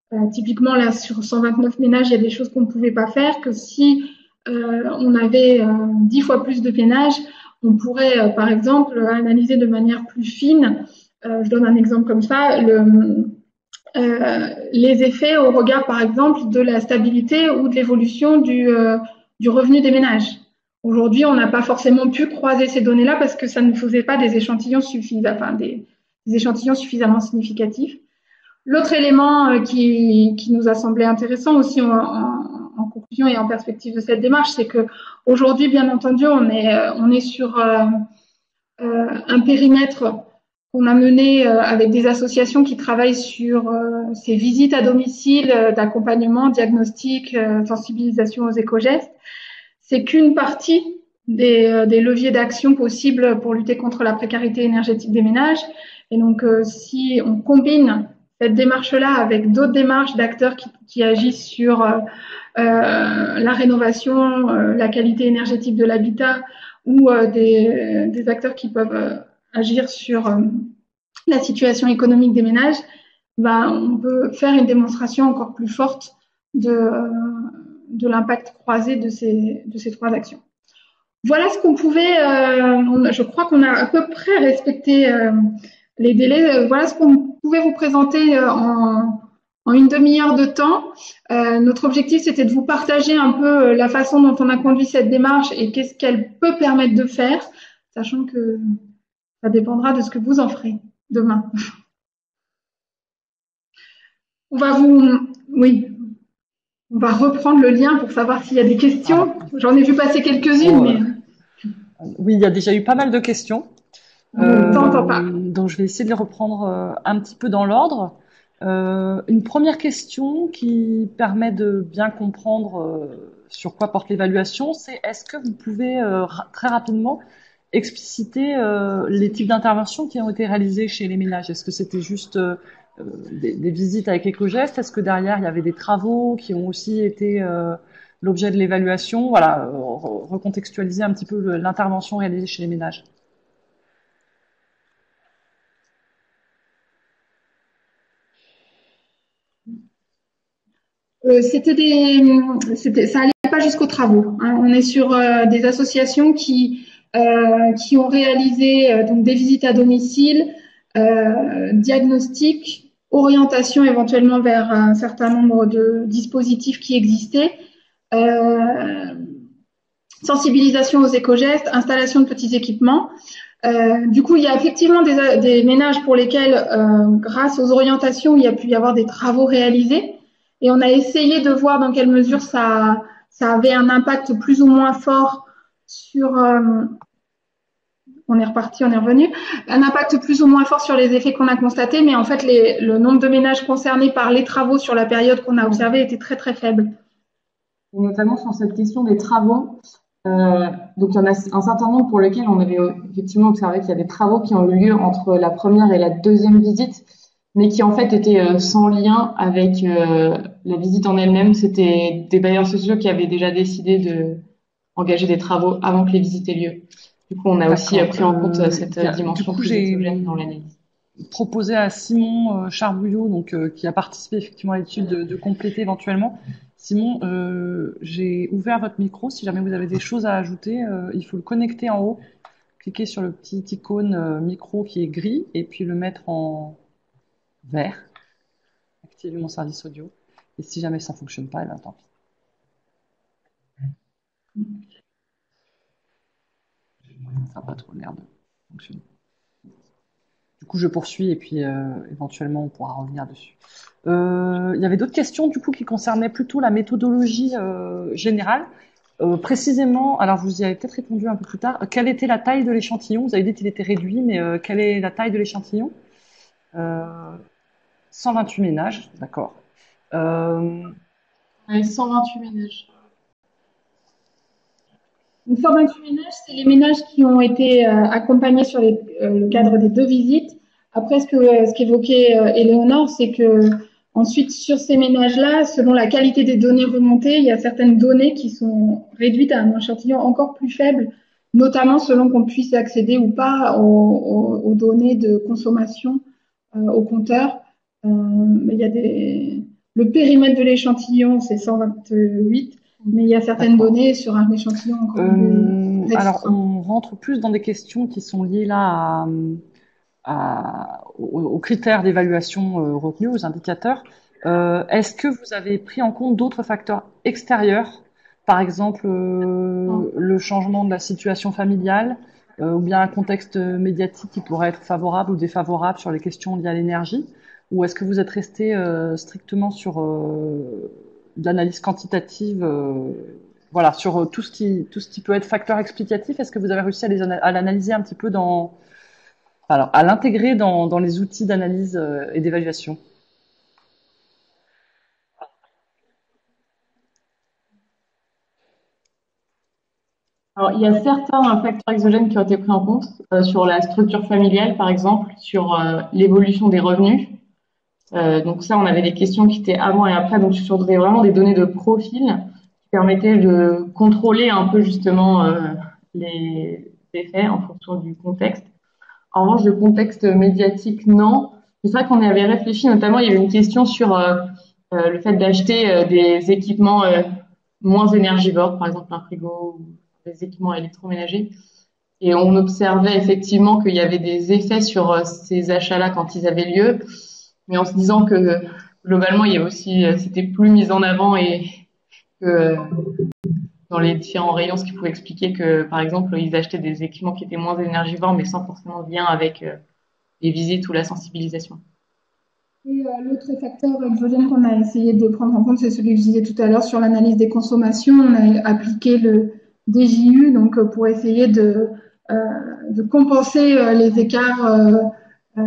C: Euh, typiquement, là, sur cent vingt-neuf ménages, il y a des choses qu'on ne pouvait pas faire, que si euh, on avait euh, dix fois plus de ménages, on pourrait, euh, par exemple, analyser de manière plus fine, euh, je donne un exemple comme ça, le, euh, les effets au regard, par exemple, de la stabilité ou de l'évolution du, euh, du revenu des ménages. Aujourd'hui, on n'a pas forcément pu croiser ces données-là parce que ça ne faisait pas des échantillons suffisants, enfin, des, des échantillons suffisamment significatifs. L'autre élément euh, qui, qui nous a semblé intéressant aussi en, en, en conclusion et en perspective de cette démarche, c'est que aujourd'hui, bien entendu, on est, on est sur euh, euh, un périmètre qu'on a mené euh, avec des associations qui travaillent sur euh, ces visites à domicile euh, d'accompagnement, diagnostic, euh, sensibilisation aux éco-gestes. C'est qu'une partie des, euh, des leviers d'action possibles pour lutter contre la précarité énergétique des ménages. Et donc, euh, si on combine cette démarche-là avec d'autres démarches d'acteurs qui, qui agissent sur euh, euh, la rénovation, euh, la qualité énergétique de l'habitat, ou euh, des, des acteurs qui peuvent euh, agir sur euh, la situation économique des ménages, ben, on peut faire une démonstration encore plus forte de, euh, de l'impact croisé de ces, de ces trois actions. Voilà ce qu'on pouvait, euh, je crois qu'on a à peu près respecté euh, les délais. Voilà ce qu'on pouvait vous présenter euh, en, en une demi-heure de temps. Euh, notre objectif, c'était de vous partager un peu la façon dont on a conduit cette démarche et qu'est-ce qu'elle peut permettre de faire, sachant que ça dépendra de ce que vous en ferez demain. On va vous, oui, on va reprendre le lien pour savoir s'il y a des questions. J'en ai vu passer quelques-unes,
A: Oh,
C: mais
A: oui, il y a déjà eu pas mal de questions.
C: on ne t'entend
A: Euh,
C: pas.
A: donc je vais essayer de les reprendre euh, un petit peu dans l'ordre. Euh, une première question qui permet de bien comprendre euh, sur quoi porte l'évaluation, c'est est-ce que vous pouvez euh, ra- très rapidement expliciter euh, les types d'interventions qui ont été réalisées chez les ménages? Est-ce que c'était juste euh, euh, des, des visites avec éco-gestes? Est-ce que derrière il y avait des travaux qui ont aussi été euh, l'objet de l'évaluation? Voilà, euh, re- recontextualiser un petit peu le- l'intervention réalisée chez les ménages.
C: Euh, c'était des, c'était, ça allait pas jusqu'aux travaux, hein. On est sur euh, des associations qui euh, qui ont réalisé euh, donc des visites à domicile, euh, diagnostic, orientation éventuellement vers un certain nombre de dispositifs qui existaient, euh, sensibilisation aux éco-gestes, installation de petits équipements. Euh, du coup, il y a effectivement des, des ménages pour lesquels, euh, grâce aux orientations, il y a pu y avoir des travaux réalisés. Et on a essayé de voir dans quelle mesure ça, ça avait un impact plus ou moins fort sur, euh, on est reparti, on est revenu, un impact plus ou moins fort sur les effets qu'on a constatés, mais en fait, les, le nombre de ménages concernés par les travaux sur la période qu'on a observée était très très faible.
B: Et notamment sur cette question des travaux. Euh, donc, il y en a un certain nombre pour lesquels on avait effectivement observé qu'il y a des travaux qui ont eu lieu entre la première et la deuxième visite, mais qui en fait étaient euh, sans lien avec euh, la visite en elle-même. C'était des bailleurs sociaux qui avaient déjà décidé de engager des travaux avant que les visites aient lieu. Du coup, on a aussi
A: D'accord.
B: pris en compte
A: Euh,
B: cette
A: y a-
B: dimension
A: du coup,
B: plus
A: j'ai
B: exogène dans l'analyse.
A: proposé à Simon euh, Charbouillot, donc euh, qui a participé effectivement à l'étude, de, de compléter éventuellement. Simon, euh, j'ai ouvert votre micro. Si jamais vous avez des choses à ajouter, euh, il faut le connecter en haut, cliquer sur le petit icône euh, micro qui est gris et puis le mettre en vert. Activer mon service audio. Et si jamais ça fonctionne pas, eh ben, tant pis. Ça n'a pas trop l'air de fonctionner. Du coup, je poursuis et puis euh, éventuellement on pourra revenir dessus. Euh, il y avait d'autres questions du coup qui concernaient plutôt la méthodologie euh, générale. Euh, précisément, alors vous y avez peut-être répondu un peu plus tard. Quelle était la taille de l'échantillon? Vous avez dit qu'il était réduit, mais euh, quelle est la taille de l'échantillon? euh, cent vingt-huit ménages, d'accord. Euh,
B: Ouais, cent vingt-huit ménages.
C: Donc, cent vingt-huit ménages, c'est les ménages qui ont été euh, accompagnés sur les, euh, le cadre des deux visites. Après, ce que euh, ce qu'évoquait euh, Éléonore, c'est que ensuite, sur ces ménages-là, selon la qualité des données remontées, il y a certaines données qui sont réduites à un échantillon encore plus faible, notamment selon qu'on puisse accéder ou pas aux, aux, aux données de consommation euh, au compteur. Euh, mais il y a des Le périmètre de l'échantillon, c'est cent vingt-huit, mais il y a certaines données sur un échantillon encore
A: Euh,
C: plus
A: alors,
C: restreint.
A: on rentre plus dans des questions qui sont liées là à, à- aux, aux critères d'évaluation euh, retenus, aux indicateurs. Euh, est-ce que vous avez pris en compte d'autres facteurs extérieurs, par exemple euh, le changement de la situation familiale, euh, ou bien un contexte médiatique qui pourrait être favorable ou défavorable sur les questions liées à l'énergie, ou est-ce que vous êtes resté euh, strictement sur euh, de l'analyse quantitative, euh, voilà, sur euh, tout ce qui tout ce qui peut être facteur explicatif? Est-ce que vous avez réussi à les ana- à l'analyser un petit peu dans alors, à l'intégrer dans, dans les outils d'analyse euh, et d'évaluation.
B: Alors, il y a certains facteurs exogènes qui ont été pris en compte euh, sur la structure familiale, par exemple, sur euh, l'évolution des revenus. Euh, donc ça, on avait des questions qui étaient avant et après, donc sur des, vraiment des données de profil qui permettaient de contrôler un peu justement euh, les effets en fonction du contexte. En revanche, le contexte médiatique, non. C'est vrai qu'on y avait réfléchi, notamment, il y avait une question sur euh, euh, le fait d'acheter euh, des équipements euh, moins énergivores, par exemple un frigo ou des équipements électroménagers. Et on observait effectivement qu'il y avait des effets sur euh, ces achats-là quand ils avaient lieu, mais en se disant que globalement, il y avait aussi, euh, c'était plus mis en avant et que euh, dans les différents rayons, ce qui pouvait expliquer que, par exemple, ils achetaient des équipements qui étaient moins énergivores, mais sans forcément lien avec euh, les visites ou la sensibilisation.
C: Et euh, l'autre facteur exogène qu'on a essayé de prendre en compte, c'est celui que je disais tout à l'heure sur l'analyse des consommations. On a appliqué le D J U donc euh, pour essayer de, euh, de compenser euh, les écarts euh, euh,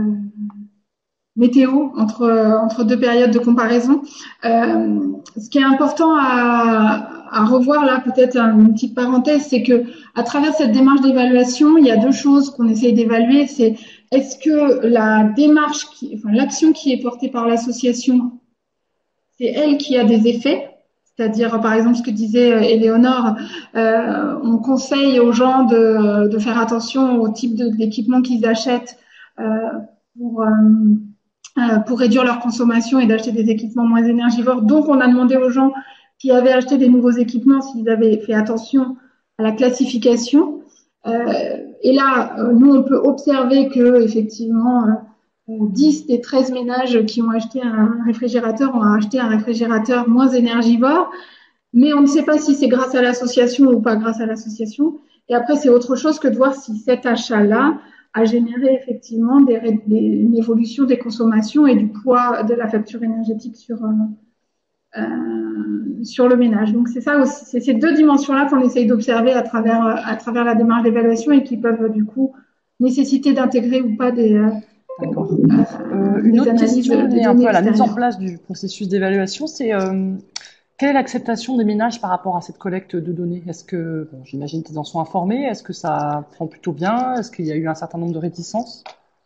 C: météo entre, entre deux périodes de comparaison. Euh, ce qui est important à, à revoir là, peut-être une petite parenthèse, c'est que à travers cette démarche d'évaluation, il y a deux choses qu'on essaye d'évaluer. C'est est-ce que la démarche, qui, enfin l'action qui est portée par l'association, c'est elle qui a des effets. C'est-à-dire, par exemple, ce que disait Éléonore, euh, on conseille aux gens de, de faire attention au type d'équipement qu'ils achètent euh, pour, euh, euh, pour réduire leur consommation et d'acheter des équipements moins énergivores. Donc, on a demandé aux gens qui avaient acheté des nouveaux équipements s'ils avaient fait attention à la classification. Euh, et là, nous, on peut observer que effectivement, euh, dix des treize ménages qui ont acheté un réfrigérateur ont acheté un réfrigérateur moins énergivore. Mais on ne sait pas si c'est grâce à l'association ou pas grâce à l'association. Et après, c'est autre chose que de voir si cet achat-là a généré effectivement des, des, une évolution des consommations et du poids de la facture énergétique sur, euh, euh, sur le ménage. Donc c'est ça aussi, c'est ces deux dimensions-là qu'on essaye d'observer à travers, à travers la démarche d'évaluation et qui peuvent du coup nécessiter d'intégrer ou pas des, euh,
A: euh, une
C: des
A: autre
C: analyses
A: question
C: des
A: liée un
C: données
A: peu à la mise en
C: extérieures.
A: place du processus d'évaluation, c'est euh, quelle est l'acceptation des ménages par rapport à cette collecte de données? Est-ce que, bon, j'imagine qu'ils en sont informés, est-ce que ça prend plutôt bien? Est-ce qu'il y a eu un certain nombre de réticences?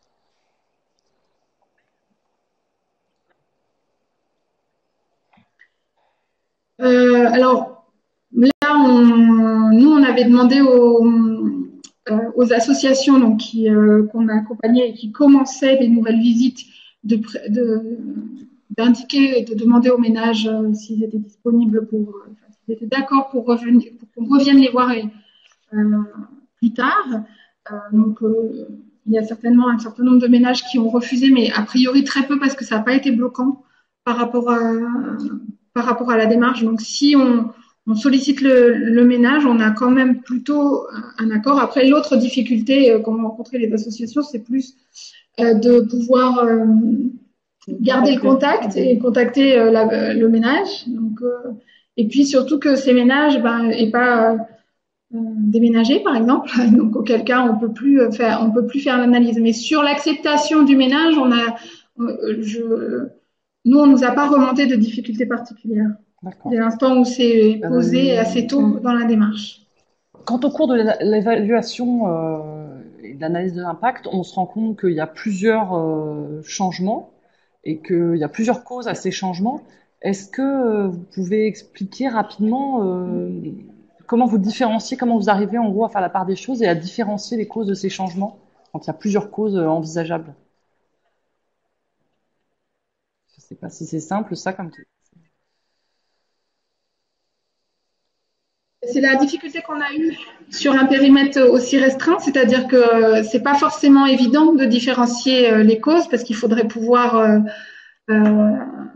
C: Euh, alors, là, on, nous, on avait demandé aux, euh, aux associations donc, qui, euh, qu'on a accompagnées et qui commençaient des nouvelles visites de, de, d'indiquer et de demander aux ménages euh, s'ils étaient disponibles pour, euh, enfin, s'ils étaient d'accord pour, revenir, pour qu'on revienne les voir et, euh, plus tard. Euh, donc, euh, il y a certainement un certain nombre de ménages qui ont refusé, mais a priori très peu parce que ça n'a pas été bloquant par rapport à, par rapport à la démarche. Donc, si on, on sollicite le, le ménage, on a quand même plutôt un accord. Après, l'autre difficulté euh, qu'ont rencontré les associations, c'est plus euh, de pouvoir euh, garder le contact et contacter euh, la, le ménage. Donc, euh, et puis surtout que ces ménages ben, aient pas euh, déménager, par exemple. Donc, auquel cas, on peut plus faire, on peut plus faire l'analyse. Mais sur l'acceptation du ménage, on a, je, nous, on nous a pas remonté de difficultés particulières. Dès l'instant où c'est posé
A: Euh,
C: assez tôt dans la démarche.
A: Quant au cours de l'évaluation euh, et de l'analyse de l'impact, on se rend compte qu'il y a plusieurs euh, changements et qu'il y a plusieurs causes à ces changements. Est-ce que vous pouvez expliquer rapidement euh, comment vous différenciez, comment vous arrivez en gros à faire la part des choses et à différencier les causes de ces changements quand il y a plusieurs causes envisageables? Je ne sais pas si c'est simple ça comme
C: C'est la difficulté qu'on a eue sur un périmètre aussi restreint, c'est-à-dire que c'est pas forcément évident de différencier les causes parce qu'il faudrait pouvoir euh, euh,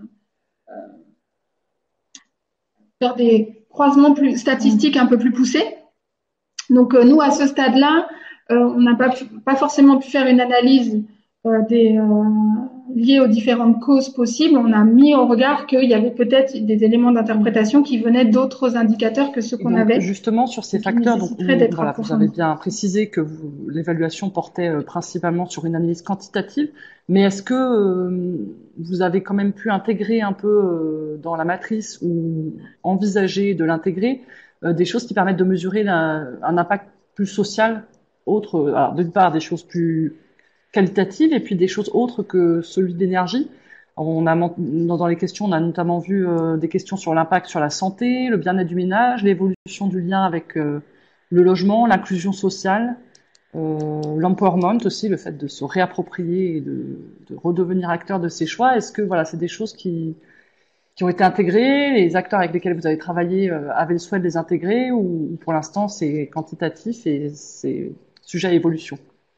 C: faire des croisements plus statistiques un peu plus poussés. Donc euh, nous, à ce stade-là, euh, on n'a pas, pas forcément pu faire une analyse euh, des, euh, liées aux différentes causes possibles. On a mis au regard qu'il y avait peut-être des éléments d'interprétation qui venaient d'autres indicateurs que ceux qu'on avait.
A: Justement, sur ces facteurs, donc, vous, voilà, vous avez bien précisé que l'évaluation portait euh, principalement sur une analyse quantitative, mais est-ce que euh, vous avez quand même pu intégrer un peu euh, dans la matrice ou envisager de l'intégrer euh, des choses qui permettent de mesurer la, un impact plus social, autre, alors d'une part des choses plus qualitatives et puis des choses autres que celui de l'énergie. On a dans les questions, on a notamment vu euh, des questions sur l'impact sur la santé, le bien-être du ménage, l'évolution du lien avec euh, le logement, l'inclusion sociale, euh, l'empowerment aussi, le fait de se réapproprier et de, de redevenir acteur de ses choix. Est-ce que voilà, c'est des choses qui qui ont été intégrées, les acteurs avec lesquels vous avez travaillé euh, avaient le souhait de les intégrer, ou, ou pour l'instant c'est quantitatif et c'est sujet à évolution?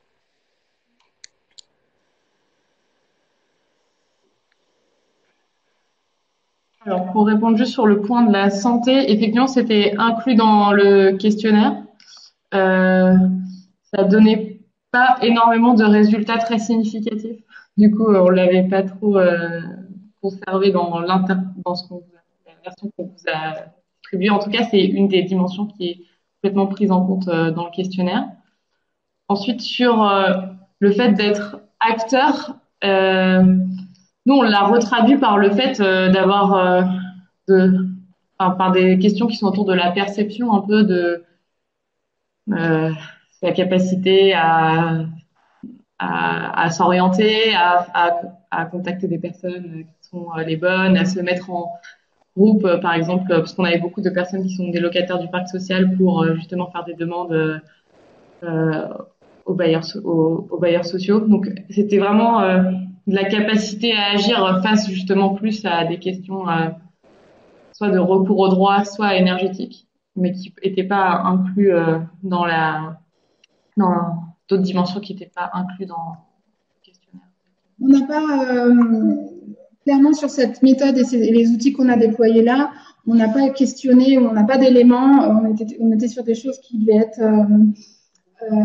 B: Alors, pour répondre juste sur le point de la santé, effectivement, c'était inclus dans le questionnaire. Euh, ça donnait pas énormément de résultats très significatifs. Du coup, on l'avait pas trop euh, conservé dans l'inter, dans ce qu'on vous a, la version qu'on vous a distribuée. En tout cas, c'est une des dimensions qui est complètement prise en compte euh, dans le questionnaire. Ensuite, sur euh, le fait d'être acteur, euh, nous, on l'a retraduit par le fait euh, d'avoir euh, de, enfin, par des questions qui sont autour de la perception un peu de euh, la capacité à, à, à s'orienter, à, à, à contacter des personnes qui sont euh, les bonnes, à se mettre en groupe, euh, par exemple, parce qu'on avait beaucoup de personnes qui sont des locataires du parc social pour euh, justement faire des demandes euh, aux bailleurs, aux, aux bailleurs sociaux. Donc, c'était vraiment euh, de la capacité à agir face justement plus à des questions euh, soit de recours au droit, soit énergétiques, mais qui n'étaient pas inclus euh, dans la dans d'autres dimensions qui n'étaient pas inclus dans le questionnaire.
C: On n'a pas euh, clairement sur cette méthode et, ces, et les outils qu'on a déployés là, on n'a pas questionné, on n'a pas d'éléments, on était, on était sur des choses qui devaient être euh, euh,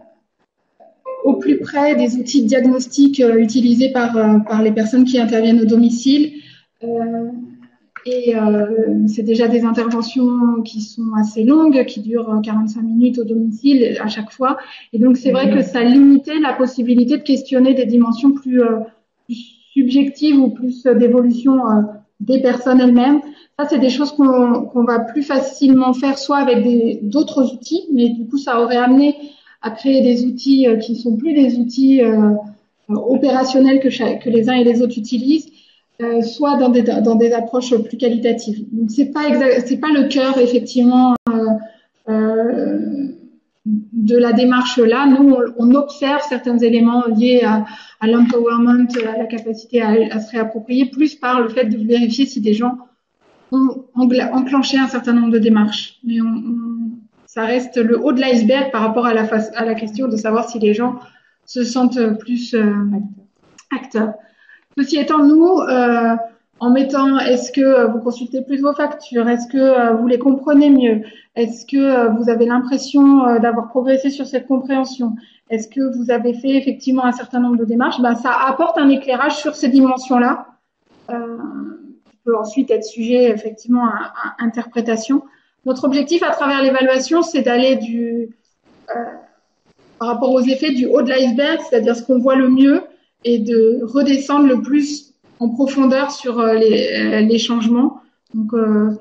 C: au plus près des outils diagnostiques euh, utilisés par, euh, par les personnes qui interviennent au domicile. Euh, et euh, c'est déjà des interventions qui sont assez longues, qui durent quarante-cinq minutes au domicile à chaque fois. Et donc, c'est vrai que ça limitait la possibilité de questionner des dimensions plus, euh, plus subjectives ou plus euh, d'évolution euh, des personnes elles-mêmes. Ça, c'est des choses qu'on qu'on va plus facilement faire, soit avec des d'autres outils, mais du coup, ça aurait amené à créer des outils euh, qui sont plus des outils euh, opérationnels que, chaque, que les uns et les autres utilisent, euh, soit dans des, dans des approches plus qualitatives. Donc, c'est pas exact, c'est pas le cœur, effectivement, euh, euh, de la démarche là. Nous, on, on observe certains éléments liés à, à l'empowerment, à la capacité à, à se réapproprier, plus par le fait de vérifier si des gens ont enclenché un certain nombre de démarches. Mais on, on, ça reste le haut de l'iceberg par rapport à la, face, à la question de savoir si les gens se sentent plus euh, acteurs. Ceci étant, nous, euh, en mettant, est-ce que vous consultez plus vos factures? Est-ce que euh, vous les comprenez mieux? Est-ce que euh, vous avez l'impression euh, d'avoir progressé sur cette compréhension? Est-ce que vous avez fait effectivement un certain nombre de démarches? Ben, ça apporte un éclairage sur ces dimensions-là, euh, qui peut ensuite être sujet effectivement à, à interprétation. Notre objectif à travers l'évaluation, c'est d'aller du, euh, par rapport aux effets du haut de l'iceberg, c'est-à-dire ce qu'on voit le mieux, et de redescendre le plus en profondeur sur les, les changements. Donc, euh,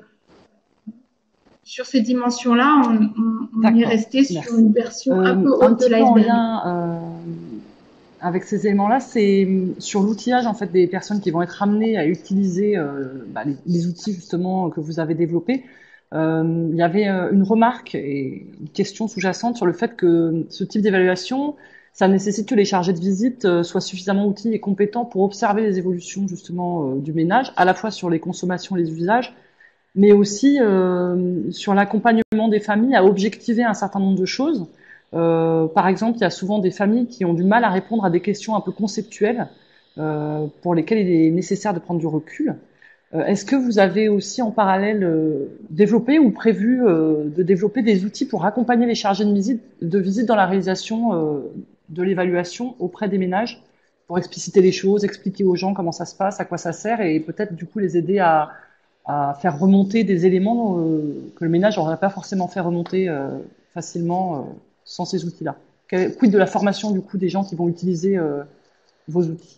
C: sur ces dimensions-là, on, on, on est resté sur
A: Merci.
C: une version
A: euh,
C: un peu
A: un
C: haute de
A: petit peu
C: l'iceberg.
A: En lien euh, avec ces éléments-là, c'est sur l'outillage en fait des personnes qui vont être amenées à utiliser euh, bah, les, les outils justement que vous avez développés. Euh, il y avait une remarque et une question sous-jacente sur le fait que ce type d'évaluation, ça nécessite que les chargés de visite euh, soient suffisamment outillés et compétents pour observer les évolutions justement euh, du ménage, à la fois sur les consommations et les usages, mais aussi euh, sur l'accompagnement des familles à objectiver un certain nombre de choses. Euh, par exemple, il y a souvent des familles qui ont du mal à répondre à des questions un peu conceptuelles euh, pour lesquelles il est nécessaire de prendre du recul. Euh, est-ce que vous avez aussi en parallèle euh, développé ou prévu euh, de développer des outils pour accompagner les chargés de visite, de visite dans la réalisation euh, de l'évaluation auprès des ménages, pour expliciter les choses, expliquer aux gens comment ça se passe, à quoi ça sert, et peut-être du coup les aider à, à faire remonter des éléments euh, que le ménage n'aurait pas forcément fait remonter euh, facilement euh, sans ces outils-là. Quel- Quid de la formation du coup des gens qui vont utiliser euh, vos outils?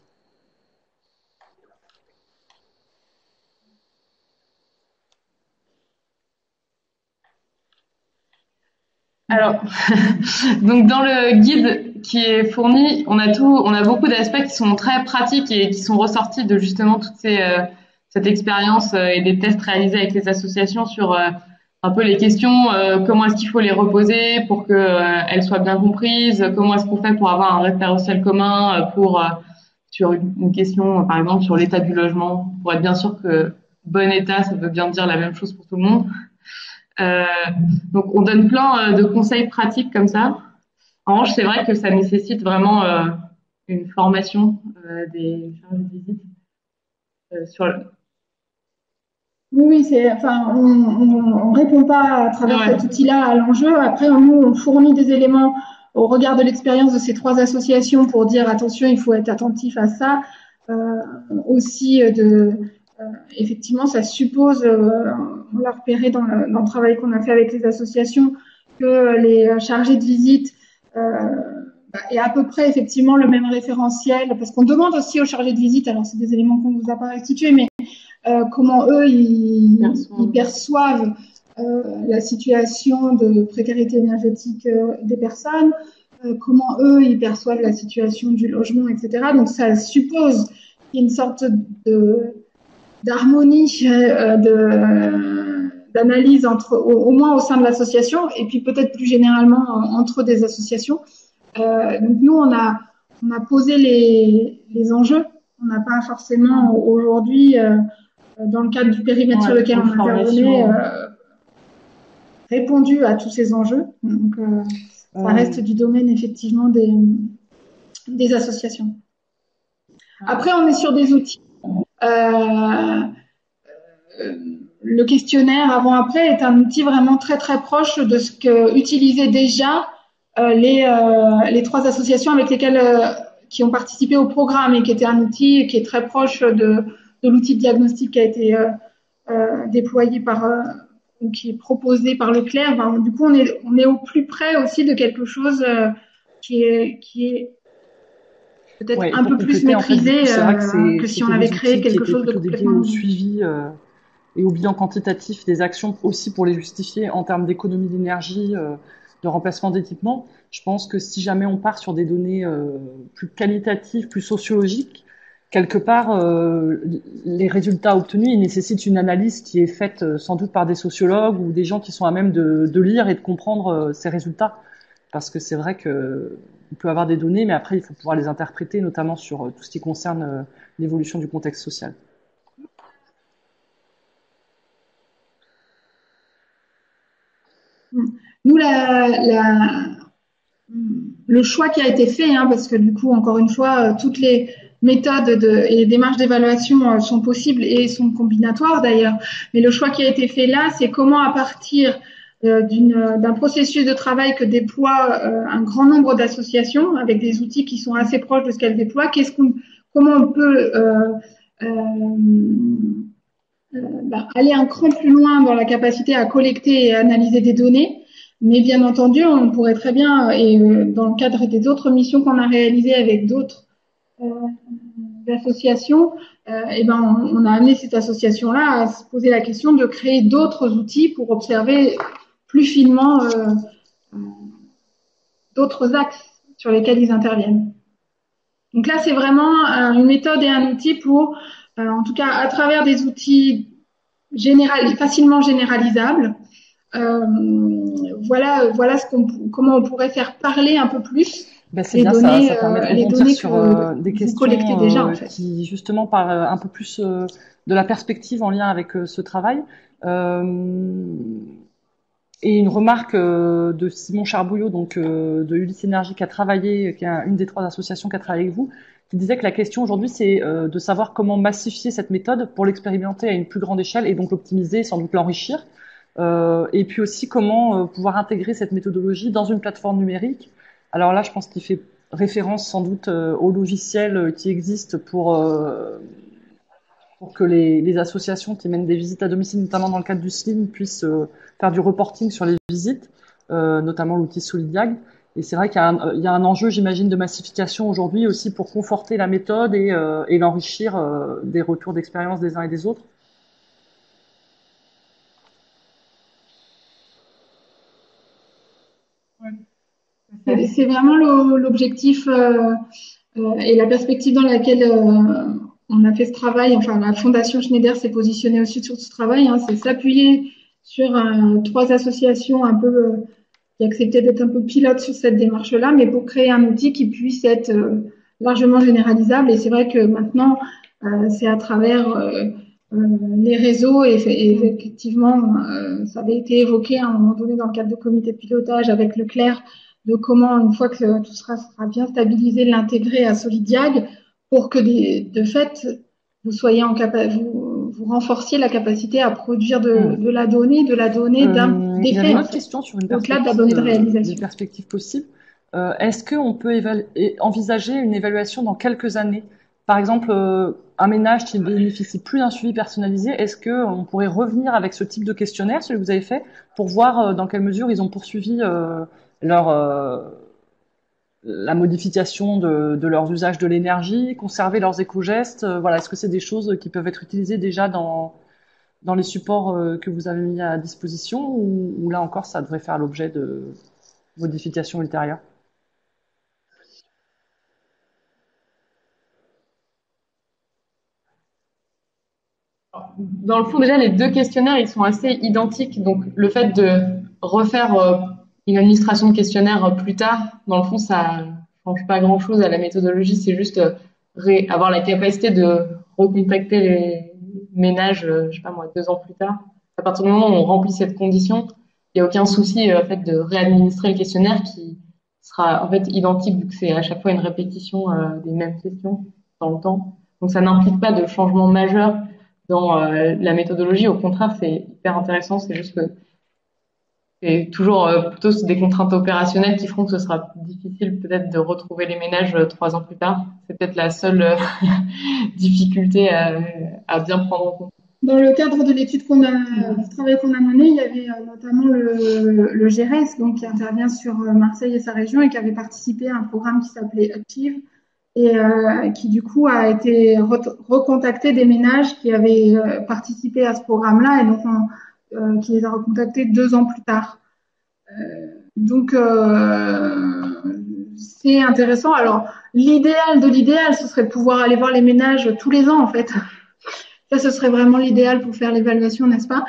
B: Alors, donc dans le guide qui est fourni, on a tout, on a beaucoup d'aspects qui sont très pratiques et qui sont ressortis de justement toute ces, euh, cette expérience euh, et des tests réalisés avec les associations sur euh, un peu les questions, euh, comment est-ce qu'il faut les reposer pour que euh, elles soient bien comprises, comment est-ce qu'on fait pour avoir un référentiel commun euh, pour euh, sur une, une question, par exemple sur l'état du logement, pour être bien sûr que bon état, ça veut bien dire la même chose pour tout le monde. Euh, donc, on donne plein euh, de conseils pratiques comme ça. En revanche, c'est vrai que ça nécessite vraiment euh, une formation euh, des chargés de visite euh, sur le...
C: Oui, oui, c'est, enfin, on, on, on répond pas à travers
B: Ouais.
C: cet outil-là à l'enjeu. Après, nous, on fournit des éléments au regard de l'expérience de ces trois associations pour dire attention, il faut être attentif à ça. Euh, aussi, euh, de, euh, effectivement, ça suppose, euh, on l'a repéré dans le, dans le travail qu'on a fait avec les associations, que les chargés de visite euh, aient à peu près effectivement le même référentiel, parce qu'on demande aussi aux chargés de visite, alors c'est des éléments qu'on ne vous a pas restitués, mais euh, comment eux ils, ils perçoivent euh, la situation de précarité énergétique euh, des personnes, euh, comment eux ils perçoivent la situation du logement, et cetera. Donc ça suppose qu'il y ait une sorte de d'harmonie, euh, de d'analyse entre au, au moins au sein de l'association et puis peut-être plus généralement euh, entre des associations. Euh, donc nous on a on a posé les les enjeux. On n'a pas forcément aujourd'hui euh, dans le cadre du périmètre ouais, sur lequel on intervenait, euh, répondu à tous ces enjeux. Donc, euh, ça reste du domaine effectivement des, des associations. Après, on est sur des outils. Euh, le questionnaire avant-après est un outil vraiment très très proche de ce que utilisaient déjà euh, les, euh, les trois associations avec lesquelles euh, qui ont participé au programme et qui était un outil qui est très proche de, de l'outil de diagnostic qui a été euh, euh, déployé par euh, ou qui est proposé par Leclerc. Enfin, du coup, on est on est au plus près aussi de quelque chose euh, qui est qui est peut-être ouais, un peu plus maîtrisé en fait, euh, que, que si on avait créé quelque chose de complètement
A: au suivi euh, et au bilan quantitatif des actions aussi pour les justifier en termes d'économie d'énergie, euh, de remplacement d'équipements. Je pense que si jamais on part sur des données euh, plus qualitatives, plus sociologiques, quelque part, euh, les résultats obtenus, ils nécessitent une analyse qui est faite euh, sans doute par des sociologues ou des gens qui sont à même de, de lire et de comprendre euh, ces résultats. Parce que c'est vrai que on peut avoir des données, mais après, il faut pouvoir les interpréter, notamment sur euh, tout ce qui concerne euh, l'évolution du contexte social.
C: Nous, la, la, le choix qui a été fait, hein, parce que du coup, encore une fois, toutes les méthodes de, et les démarches d'évaluation sont possibles et sont combinatoires d'ailleurs, mais le choix qui a été fait là, c'est comment à partir euh, d'un processus de travail que déploie euh, un grand nombre d'associations avec des outils qui sont assez proches de ce qu'elles déploient, qu'est-ce qu'on, comment on peut euh, euh, euh, bah, aller un cran plus loin dans la capacité à collecter et analyser des données. Mais bien entendu, on pourrait très bien, et dans le cadre des autres missions qu'on a réalisées avec d'autres euh, associations, euh, et ben on, on a amené cette association-là à se poser la question de créer d'autres outils pour observer plus finement euh, d'autres axes sur lesquels ils interviennent. Donc là, c'est vraiment une méthode et un outil pour, euh, en tout cas, à travers des outils général, facilement généralisables, euh, voilà, voilà ce qu'on, comment on pourrait faire parler un peu plus
A: Ben, c'est
C: les
A: bien, ça,
C: données,
A: ça permet de
C: euh, les
A: rebondir
C: données
A: sur
C: que
A: euh, des
C: vous collectez
A: questions
C: déjà, en
A: euh,
C: fait.
A: qui justement parlent un peu plus euh, de la perspective en lien avec euh, ce travail. Euh, et une remarque euh, de Simon Charbouillot, donc euh, de Ulysse Énergie, qui a travaillé, qui est une des trois associations qui a travaillé avec vous, qui disait que la question aujourd'hui, c'est euh, de savoir comment massifier cette méthode pour l'expérimenter à une plus grande échelle et donc l'optimiser, sans doute l'enrichir. Euh, et puis aussi comment euh, pouvoir intégrer cette méthodologie dans une plateforme numérique. Alors là, je pense qu'il fait référence sans doute euh, aux logiciels qui existent pour euh, pour que les, les associations qui mènent des visites à domicile, notamment dans le cadre du SLIM, puissent euh, faire du reporting sur les visites, euh, notamment l'outil Solidiag. Et c'est vrai qu'il y a un, il y a un enjeu, j'imagine, de massification aujourd'hui aussi pour conforter la méthode et, euh, et l'enrichir euh, des retours d'expérience des uns et des autres.
C: C'est c'est vraiment le- l'objectif euh, euh, et la perspective dans laquelle euh, on a fait ce travail. Enfin, la Fondation Schneider s'est positionnée aussi sur ce travail. Hein, c'est s'appuyer sur euh, trois associations un peu euh, qui acceptaient d'être un peu pilotes sur cette démarche-là, mais pour créer un outil qui puisse être euh, largement généralisable. Et c'est vrai que maintenant, euh, c'est à travers euh, euh, les réseaux et, et effectivement, euh, ça avait été évoqué à un moment donné dans le cadre de comité de pilotage avec Leclerc de comment, une fois que tout sera, sera bien stabilisé, l'intégrer à Solidiag pour que, des, de fait, vous soyez en capacité, vous, vous renforciez la capacité à produire de,
A: Hmm.
C: de la donnée, de la donnée d'un,
A: Euh,
C: des
A: il y avait
C: faits,
A: une
C: en
A: autre
C: fait,
A: question sur une
C: au-delà de la
A: perspective,
C: donnée de
A: euh, des
C: réalisation.
A: perspectives possibles. Euh, est-ce qu'on peut évalu- et envisager une évaluation dans quelques années? Par exemple, euh, un ménage qui ne bénéficie plus d'un suivi personnalisé, est-ce qu'on pourrait revenir avec ce type de questionnaire, celui que vous avez fait, pour voir euh, dans quelle mesure ils ont poursuivi euh, leur, euh, la modification de, de leurs usages de l'énergie, conserver leurs éco-gestes? euh, Voilà, est-ce que c'est des choses qui peuvent être utilisées déjà dans dans les supports euh, que vous avez mis à disposition ou, ou là encore ça devrait faire l'objet de modifications ultérieures?
B: Dans le fond, déjà, les deux questionnaires, ils sont assez identiques. Donc, le fait de refaire euh, une administration de questionnaire plus tard, dans le fond, ça change pas grand-chose à la méthodologie. C'est juste euh, ré- avoir la capacité de recontacter les ménages, euh, je sais pas moi, deux ans plus tard. À partir du moment où on remplit cette condition, il n'y a aucun souci euh, en fait de réadministrer le questionnaire qui sera en fait identique vu que c'est à chaque fois une répétition euh, des mêmes questions dans le temps. Donc, ça n'implique pas de changement majeur dans euh, la méthodologie. Au contraire, c'est hyper intéressant. C'est juste que c'est toujours euh, plutôt des contraintes opérationnelles qui feront que ce sera difficile peut-être de retrouver les ménages euh, trois ans plus tard. C'est peut-être la seule euh, difficulté à, à bien prendre en compte.
C: Dans le cadre de l'étude qu'on a, du travail qu'on a mené, il y avait euh, notamment le, le G R E S, donc qui intervient sur euh, Marseille et sa région et qui avait participé à un programme qui s'appelait Achieve et euh, qui du coup a été re- recontacté des ménages qui avaient euh, participé à ce programme-là et donc on, euh, qui les a recontactés deux ans plus tard. Euh, donc euh, c'est intéressant. Alors l'idéal de l'idéal, ce serait de pouvoir aller voir les ménages tous les ans en fait. Ça, ce serait vraiment l'idéal pour faire l'évaluation, n'est-ce pas?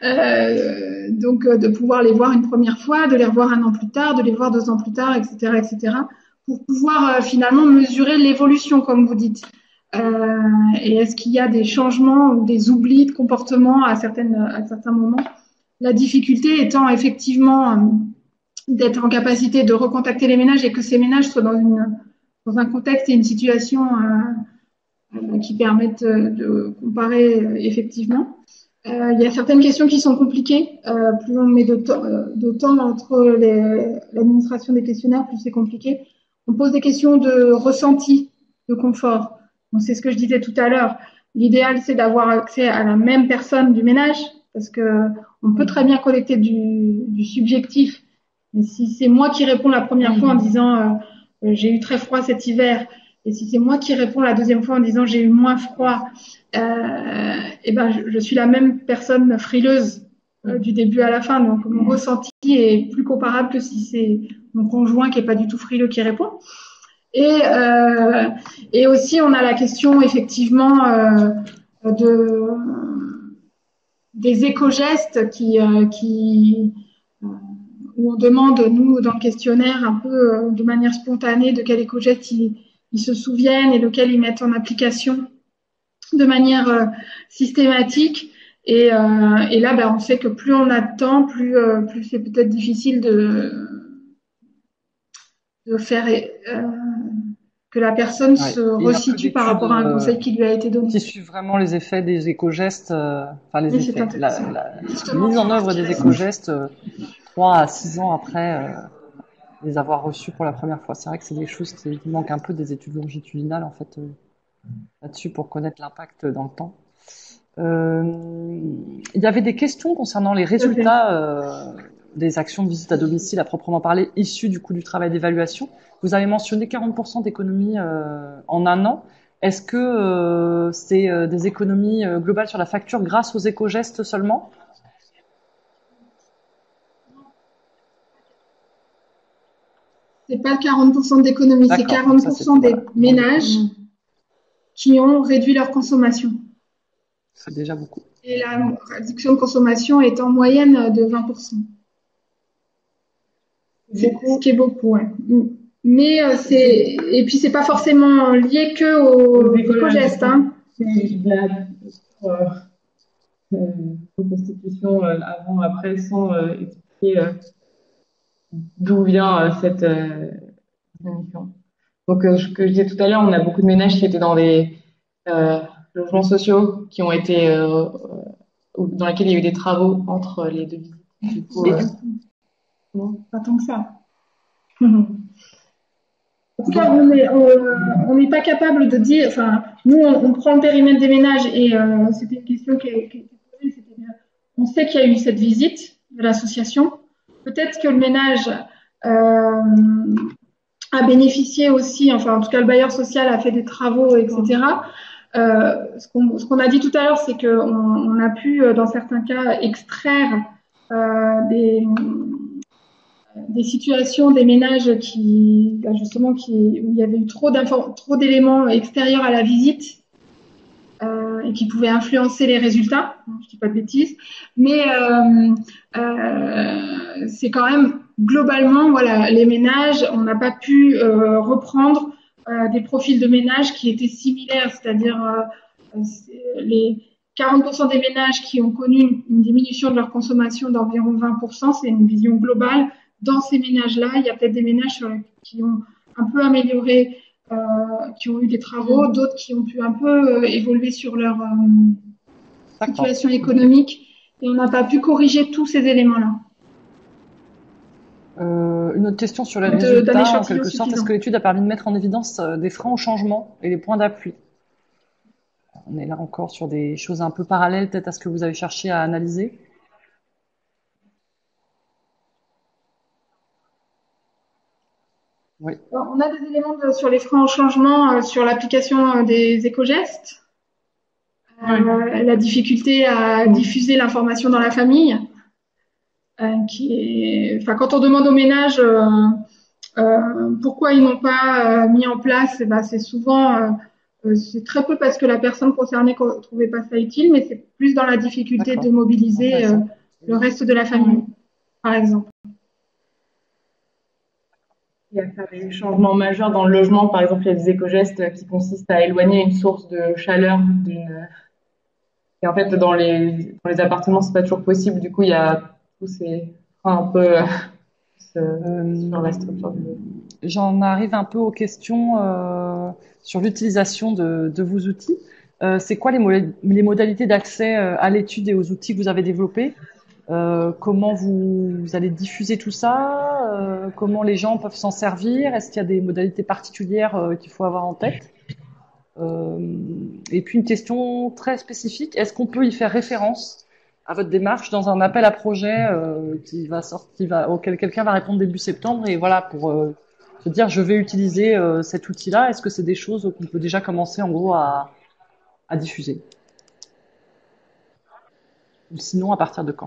C: Euh, donc, euh, de pouvoir les voir une première fois, de les revoir un an plus tard, de les voir deux ans plus tard, et cetera, et cetera, pour pouvoir euh, finalement mesurer l'évolution, comme vous dites. Euh, et est-ce qu'il y a des changements ou des oublis de comportement à, certaines, à certains moments? La difficulté étant effectivement euh, d'être en capacité de recontacter les ménages et que ces ménages soient dans, une, dans un contexte et une situation euh, qui permettent de comparer effectivement. Euh, il y a certaines questions qui sont compliquées. Euh, plus on met de temps, de temps entre l'administration des questionnaires, plus c'est compliqué. On pose des questions de ressenti, de confort. C'est ce que je disais tout à l'heure. L'idéal, c'est d'avoir accès à la même personne du ménage, parce que on peut très bien collecter du, du subjectif. Mais si c'est moi qui réponds la première fois en disant euh, j'ai eu très froid cet hiver, et si c'est moi qui réponds la deuxième fois en disant j'ai eu moins froid, euh, et ben je, je suis la même personne frileuse euh, du début à la fin. Donc mon ressenti est plus comparable que si c'est mon conjoint qui est pas du tout frileux qui répond. Et, euh, et aussi on a la question effectivement euh, de des éco-gestes qui, euh, qui où on demande, nous, dans le questionnaire, un peu euh, de manière spontanée, de quel éco-geste ils, ils se souviennent et lequel ils mettent en application de manière euh, systématique. Et, euh, et là, ben, on sait que plus on a de temps, plus, euh, plus c'est peut-être difficile de, de faire euh, que la personne
A: Ouais.
C: se
A: Et il y a peu
C: resitue par
A: d'études
C: rapport à un
A: euh,
C: conseil qui lui a été donné.
A: qui suivent vraiment les effets des éco-gestes, euh, enfin les
C: Oui, c'est
A: effets, la,
C: intéressant.
A: la
C: Justement,
A: mise
C: pour
A: en
C: voir ce
A: œuvre
C: qui
A: des
C: reste.
A: éco-gestes euh, trois à six ans après euh, les avoir reçus pour la première fois. C'est vrai que c'est des choses qui, qui manquent un peu des études longitudinales en fait euh, là-dessus pour connaître l'impact dans le temps. Euh, il y avait des questions concernant les
C: Tout à fait.
A: résultats euh, des actions de visite à domicile à proprement parler, issues du coup du travail d'évaluation. Vous avez mentionné quarante pour cent d'économies euh, en un an. Est-ce que euh, c'est euh, des économies euh, globales sur la facture grâce aux éco-gestes seulement?
C: C'est pas quarante pour cent d'économie, c'est
A: D'accord, donc
C: quarante
A: ça
C: pour
A: c'est
C: cent des
A: voilà,
C: ménages qui ont réduit leur consommation.
A: c'est déjà beaucoup.
C: Et la réduction de consommation est en moyenne de vingt pour cent. C'est ce qui est beaucoup, ouais. Mais euh, c'est et puis c'est pas forcément lié que aux éco-gestes, hein.
B: C'est de la euh, euh, reconstitution euh, avant, après, sans euh, expliquer euh, d'où vient euh, cette euh, diminution. Donc, euh, ce que je disais tout à l'heure, on a beaucoup de ménages qui étaient dans des euh, logements sociaux, qui ont été euh, dans lesquels il y a eu des travaux entre les deux visites. Du coup,
C: Et
B: euh,
C: du coup, bon, pas tant que ça. En tout cas, on n'est on n'est pas capable de dire, enfin, nous, on, on prend le périmètre des ménages et euh, c'était une question qui a, qui a été posée, c'était bien. On sait qu'il y a eu cette visite de l'association. Peut-être que le ménage euh, a bénéficié aussi, enfin, en tout cas, le bailleur social a fait des travaux, et cetera. Euh, ce qu'on ce qu'on a dit tout à l'heure, c'est qu'on on a pu, dans certains cas, extraire euh, des des situations, des ménages qui, bah, justement, qui, où il y avait eu trop d'infos, trop d'éléments extérieurs à la visite euh, et qui pouvaient influencer les résultats. Je dis pas de bêtises, mais euh, euh, c'est quand même globalement, voilà, les ménages, on n'a pas pu euh, reprendre euh, des profils de ménages qui étaient similaires, c'est-à-dire euh, les quarante pour cent des ménages qui ont connu une, une diminution de leur consommation d'environ vingt pour cent, c'est une vision globale. Dans ces ménages-là, il y a peut-être des ménages sur les, qui ont un peu amélioré, euh, qui ont eu des travaux, d'autres qui ont pu un peu euh, évoluer sur leur euh, situation économique, et on n'a pas pu corriger tous ces éléments-là.
A: Euh, une autre question sur les
C: De- d'un
A: résultats, en
C: échantillon
A: quelque sorte. Est-ce
C: suffisant.
A: que l'étude a permis de mettre en évidence euh, des freins au changement et les points d'appui? On est là encore sur des choses un peu parallèles peut-être à ce que vous avez cherché à analyser. Oui.
C: On a des éléments de- sur les freins au changement, euh, sur l'application euh, des éco-gestes, euh, la difficulté à diffuser l'information dans la famille, euh, qui est, enfin, quand on demande aux ménages euh, euh, pourquoi ils n'ont pas euh, mis en place, eh ben, c'est souvent, euh, euh, c'est très peu parce que la personne concernée ne trouvait pas ça utile, mais c'est plus dans la difficulté de mobiliser euh, le reste de la famille, par exemple.
B: il y a faire des changements majeurs dans le logement. Par exemple, il y a des éco-gestes qui consistent à éloigner une source de chaleur d'une. Et en fait, dans les, dans les appartements, c'est pas toujours possible. Du coup, il y a tous ces freins un peu euh, sur la structure du logement.
A: J'en arrive un peu aux questions euh, sur l'utilisation de, de vos outils. Euh, c'est quoi les, mo les modalités d'accès à l'étude et aux outils que vous avez développés? Euh, comment vous, vous allez diffuser tout ça? euh, Comment les gens peuvent s'en servir? Est-ce qu'il y a des modalités particulières euh, qu'il faut avoir en tête? euh, Et puis une question très spécifique, est-ce qu'on peut y faire référence à votre démarche dans un appel à projet euh, qui va sortir, qui va, auquel quelqu'un va répondre début septembre et voilà pour euh, se dire je vais utiliser euh, cet outil-là? Est-ce que c'est des choses qu'on peut déjà commencer en gros à, à diffuser? Ou sinon à partir de quand?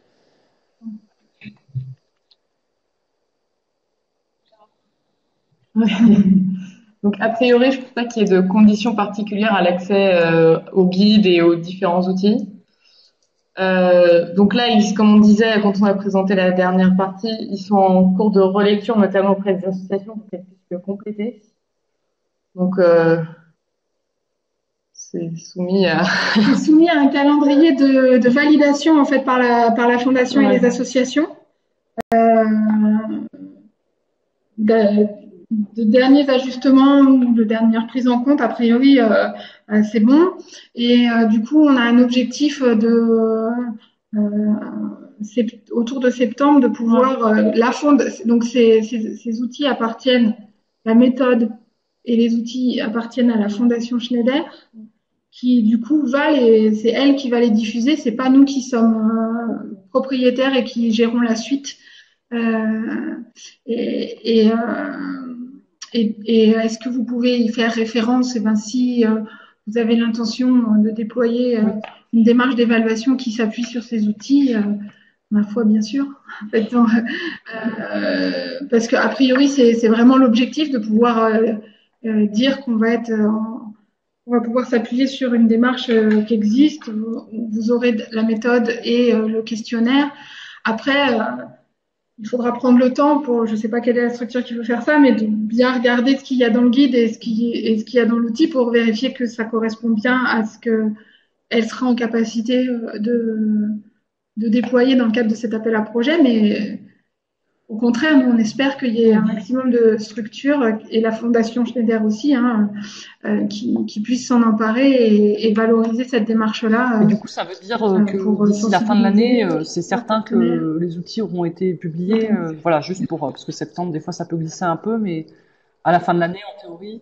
B: Donc, a priori, je ne pense pas qu'il y ait de conditions particulières à l'accès euh, aux guides et aux différents outils. Euh, donc là, ils, comme on disait quand on a présenté la dernière partie, ils sont en cours de relecture, notamment auprès des associations pour qu'elles puissent le compléter. Donc, euh, c'est soumis à...
C: C'est soumis à un calendrier de, de validation en fait par la, par la fondation
B: Ouais.
C: et les associations. Euh, de, de derniers ajustements ou de dernières prises en compte, a priori, euh, euh, c'est bon. Et euh, du coup, on a un objectif de euh, sept- autour de septembre de pouvoir euh, la fonde. Donc ces, ces, ces outils appartiennent, la méthode et les outils appartiennent à la Fondation Schneider, qui du coup va les, c'est elle qui va les diffuser. C'est pas nous qui sommes euh, propriétaires et qui gérons la suite. Euh, et, et, euh, et, et est-ce que vous pouvez y faire référence? Et ben, si euh, vous avez l'intention de déployer euh, une démarche d'évaluation qui s'appuie sur ces outils, euh, ma foi, bien sûr. En fait, euh, parce qu'a priori, c'est, c'est vraiment l'objectif de pouvoir euh, euh, dire qu'on va être, euh, en- on va pouvoir s'appuyer sur une démarche euh, qui existe. Vous, vous aurez la méthode et euh, le questionnaire. Après. Euh, il faudra prendre le temps pour, je sais pas quelle est la structure qui veut faire ça, mais de bien regarder ce qu'il y a dans le guide et ce qui, et ce qu'il y a dans l'outil pour vérifier que ça correspond bien à ce que elle sera en capacité euh, de, de déployer dans le cadre de cet appel à projet. Mais au contraire, nous, on espère qu'il y ait un maximum de structures et la Fondation Schneider aussi, hein, euh, qui, qui puissent s'en emparer et, et valoriser cette démarche-là.
A: Et
C: Euh,
A: du coup, ça veut dire euh, que
C: pour
A: d'ici la fin de l'année,
C: sensibiliser
A: euh, c'est
C: leurs
A: certain
C: partenaires.
A: que les outils auront été publiés. euh, voilà, juste pour euh, parce que septembre, des fois, ça peut glisser un peu, mais à la fin de l'année, en théorie.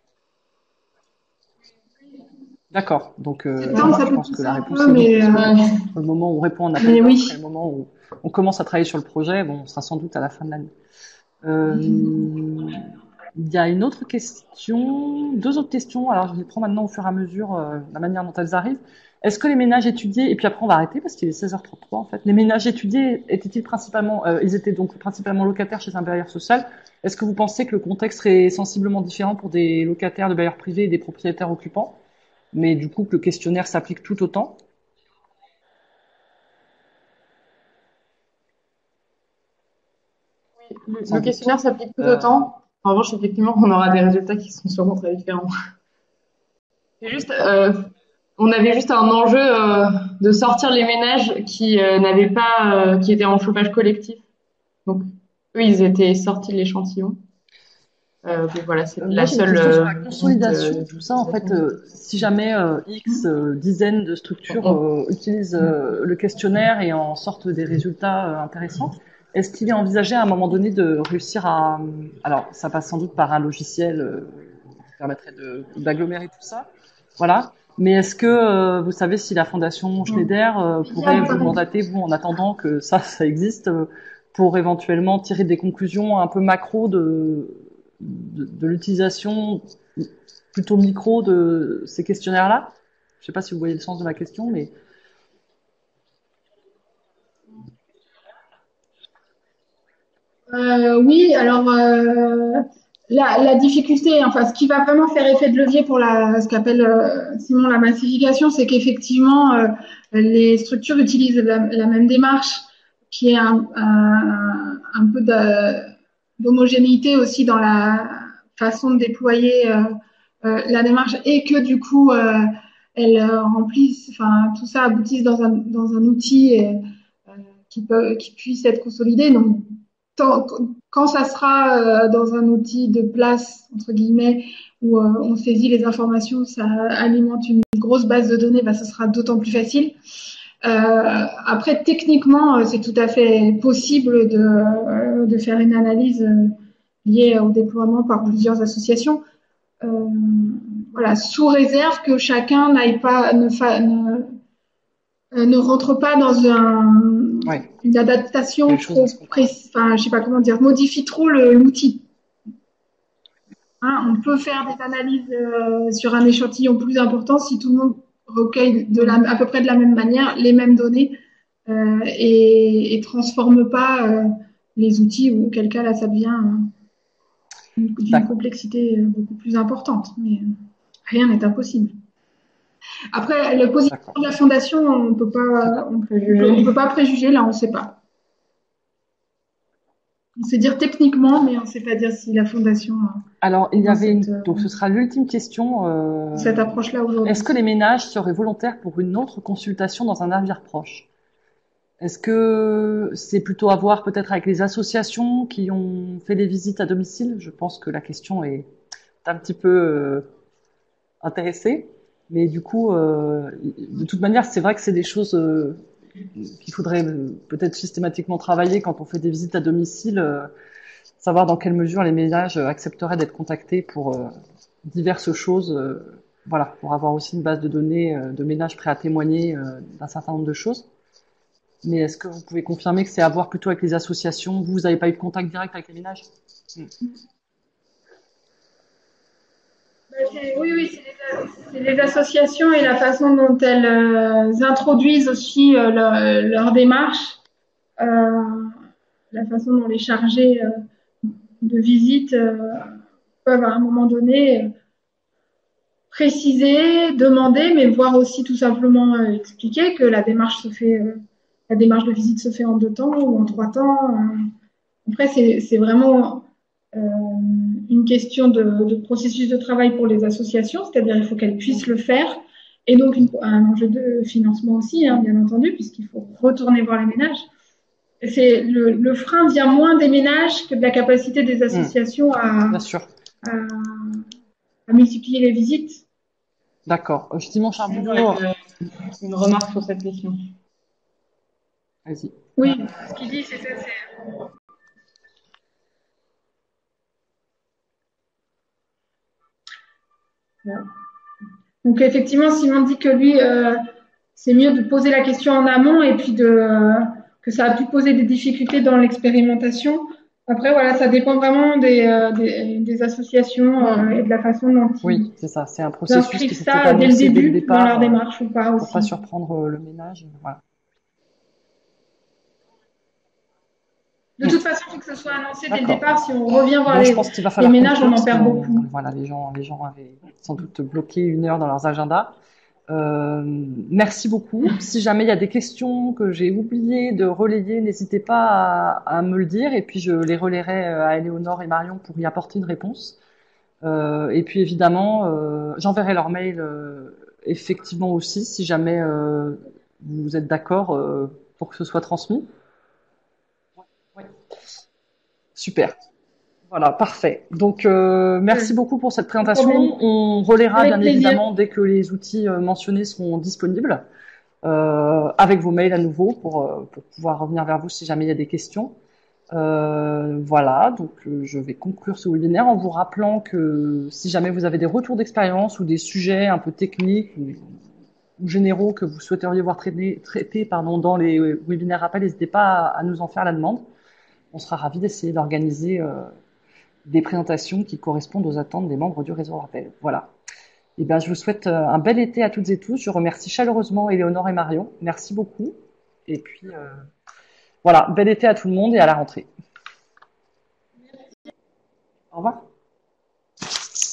A: D'accord. Donc, euh,
C: Septembre, ça
A: je
C: peut
A: pense que
C: pousser
A: la
C: un
A: réponse
C: peu,
A: est oui.
C: mais,
A: Parce que
C: euh,
A: entre le moment où on répond en appel
C: mais
A: d'offres
C: oui.
A: et le moment où on commence à travailler sur le projet, bon, on sera sans doute à la fin de l'année. Euh, il y a une autre question, deux autres questions. Alors, je les prends maintenant au fur et à mesure, euh, la manière dont elles arrivent. Est-ce que les ménages étudiés, et puis après on va arrêter parce qu'il est seize heures trente-trois en fait, les ménages étudiés étaient-ils principalement, euh, ils étaient donc principalement locataires chez un bailleur social. Est-ce que vous pensez que le contexte est sensiblement différent pour des locataires de bailleurs privés et des propriétaires occupants, mais du coup que le questionnaire s'applique tout autant?
B: Le,
A: Sans
B: le
A: doute.
B: questionnaire s'applique tout
A: Euh,
B: autant. En revanche, effectivement, on aura des résultats qui sont sûrement très différents. C'est juste, euh, on avait juste un enjeu euh, de sortir les ménages qui euh, n'avaient pas, euh, qui étaient en chauffage collectif. Donc, eux, ils étaient sortis de l'échantillon. Euh, donc voilà, c'est
A: Euh, moi,
B: la
A: j'ai une
B: seule
A: question sur
B: euh,
A: la
B: limite.
A: consolidation.
B: Euh,
A: Tout ça, en fait, euh, si jamais euh, X euh, dizaines de structures
B: on-
A: euh, utilisent euh, le questionnaire et en sortent des résultats euh, intéressants, est-ce qu'il est envisagé à un moment donné de réussir à... Alors, ça passe sans doute par un logiciel euh, qui permettrait de d'agglomérer tout ça. Voilà. Mais est-ce que euh, vous savez si la Fondation Schneider euh, pourrait vous mandater, vous, en attendant que ça, ça existe, euh, pour éventuellement tirer des conclusions un peu macro de de, de l'utilisation plutôt micro de ces questionnaires-là? Je ne sais pas si vous voyez le sens de ma question, mais
C: Euh, oui, alors euh, la, la difficulté, enfin ce qui va vraiment faire effet de levier pour la, ce qu'appelle euh, Simon la massification, c'est qu'effectivement euh, les structures utilisent la, la même démarche, qui est un, un, un peu de- d'homogénéité aussi dans la façon de déployer euh, euh, la démarche et que du coup euh, elles euh, remplissent, enfin tout ça aboutisse dans un, dans un outil euh, qui peut, qui puisse être consolidé. Donc tant- quand ça sera euh, dans un outil de place, entre guillemets, où euh, on saisit les informations, ça alimente une grosse base de données, bah, ça sera d'autant plus facile. Euh, après, techniquement, euh, c'est tout à fait possible de, euh, de faire une analyse euh, liée au déploiement par plusieurs associations. Euh, voilà, sous réserve que chacun n'aille pas, ne, fa, ne, euh, ne rentre pas dans un,
A: ouais,
C: une adaptation
A: les choses à
C: trop
A: se comparer.
C: précise, enfin, je sais pas comment dire, modifie trop le- l'outil. Hein, on peut faire des analyses euh, sur un échantillon plus important si tout le monde recueille de la, à peu près de la même manière les mêmes données euh, et, et transforme pas euh, les outils, ou auquel cas là ça devient euh, d'une
A: D'accord.
C: complexité euh, beaucoup plus importante. Mais euh, rien n'est impossible. Après, la position
A: D'accord.
C: de la fondation, on peut pas, on peut, on peut pas préjuger, là, on sait pas. On sait dire techniquement, mais on sait pas dire si la fondation
A: Alors, il
C: est
A: y
C: dans
A: avait
C: cette,
A: une,
C: euh,
A: donc ce sera l'ultime question. euh,
C: cette approche-là
A: Est-ce que
C: aujourd'hui.
A: les ménages seraient volontaires pour une autre consultation dans un avenir proche? Est-ce que c'est plutôt à voir peut-être avec les associations qui ont fait les visites à domicile? Je pense que la question est un petit peu euh, intéressée. Mais du coup, euh, de toute manière, c'est vrai que c'est des choses euh, qu'il faudrait euh, peut-être systématiquement travailler quand on fait des visites à domicile, euh, savoir dans quelle mesure les ménages accepteraient d'être contactés pour euh, diverses choses, euh, voilà, pour avoir aussi une base de données euh, de ménages prêts à témoigner euh, d'un certain nombre de choses. Mais est-ce que vous pouvez confirmer que c'est à voir plutôt avec les associations? Vous, vous n'avez pas eu de contact direct avec les ménages? Hmm.
C: Bah, c'est- oui, oui, c'est les, c'est les associations et la façon dont elles euh, introduisent aussi euh, leur, leur démarche, euh, la façon dont les chargés euh, de visite euh, peuvent à un moment donné euh, préciser, demander, mais voir aussi tout simplement euh, expliquer que la démarche se fait, euh, la démarche de visite se fait en deux temps ou en trois temps. euh. Après, c'est, c'est vraiment euh, une question de, de processus de travail pour les associations, c'est-à-dire il faut qu'elles puissent le faire, et donc une- un enjeu de financement aussi, hein, bien entendu, puisqu'il faut retourner voir les ménages. Et c'est le, le frein vient moins des ménages que de la capacité des
A: Hmm.
C: associations à,
A: Bien sûr.
C: à, à multiplier les visites.
A: D'accord. Euh, Simon Charbonneau,
B: Avec, euh, une remarque sur cette question.
A: vas-y.
C: Oui, ce qu'il dit, c'est ça. C'est... Voilà. Donc effectivement, Simon dit que lui, euh, c'est mieux de poser la question en amont et puis de euh, que ça a pu poser des difficultés dans l'expérimentation. Après, voilà, ça dépend vraiment des, euh, des, des associations euh, et de la façon dont
A: Oui,
C: ils
A: c'est ça. C'est un processus
C: inscrivent
A: qu'il faut peut-être
C: ça dès le
A: annoncer dès le
C: début dans leur
A: départ euh,
C: démarche ou pas
A: pour pas
C: aussi.
A: surprendre euh, le ménage. Voilà.
C: De
A: Hmm.
C: toute façon, il faut que ce soit annoncé dès le
A: D'accord.
C: départ. Si on revient voir
A: Bon, je
C: les,
A: pense qu'il va
C: les
A: falloir
C: ménages,
A: conclure
C: on en
A: parce que
C: perd beaucoup.
A: voilà, les gens, les gens avaient sans doute bloqué une heure dans leurs agendas. Euh, merci beaucoup. Si jamais il y a des questions que j'ai oublié de relayer, n'hésitez pas à, à me le dire et puis je les relayerai à Éléonore et Marion pour y apporter une réponse. Euh, et puis évidemment, euh, j'enverrai leur mail euh, effectivement aussi si jamais euh, vous êtes d'accord euh, pour que ce soit transmis. Oui. Super. Voilà, parfait. Donc, euh, merci
C: Ouais,
A: beaucoup pour cette
C: pas de problème.
A: présentation. On relaiera
C: Avec
A: bien
C: plaisir.
A: évidemment dès que les outils euh, mentionnés seront disponibles, euh, avec vos mails à nouveau pour, euh, pour pouvoir revenir vers vous si jamais il y a des questions. Euh, voilà, donc euh, je vais conclure ce webinaire en vous rappelant que si jamais vous avez des retours d'expérience ou des sujets un peu techniques ou, ou généraux que vous souhaiteriez voir traités, traités pardon, dans les webinaires rappels, n'hésitez pas à, à nous en faire la demande. On sera ravis d'essayer d'organiser euh, des présentations qui correspondent aux attentes des membres du réseau Rappel. Voilà. Et ben, je vous souhaite euh, un bel été à toutes et tous. Je remercie chaleureusement Éléonore et Marion. Merci beaucoup. Et puis, euh, voilà, bel été à tout le monde et à la rentrée. Au revoir.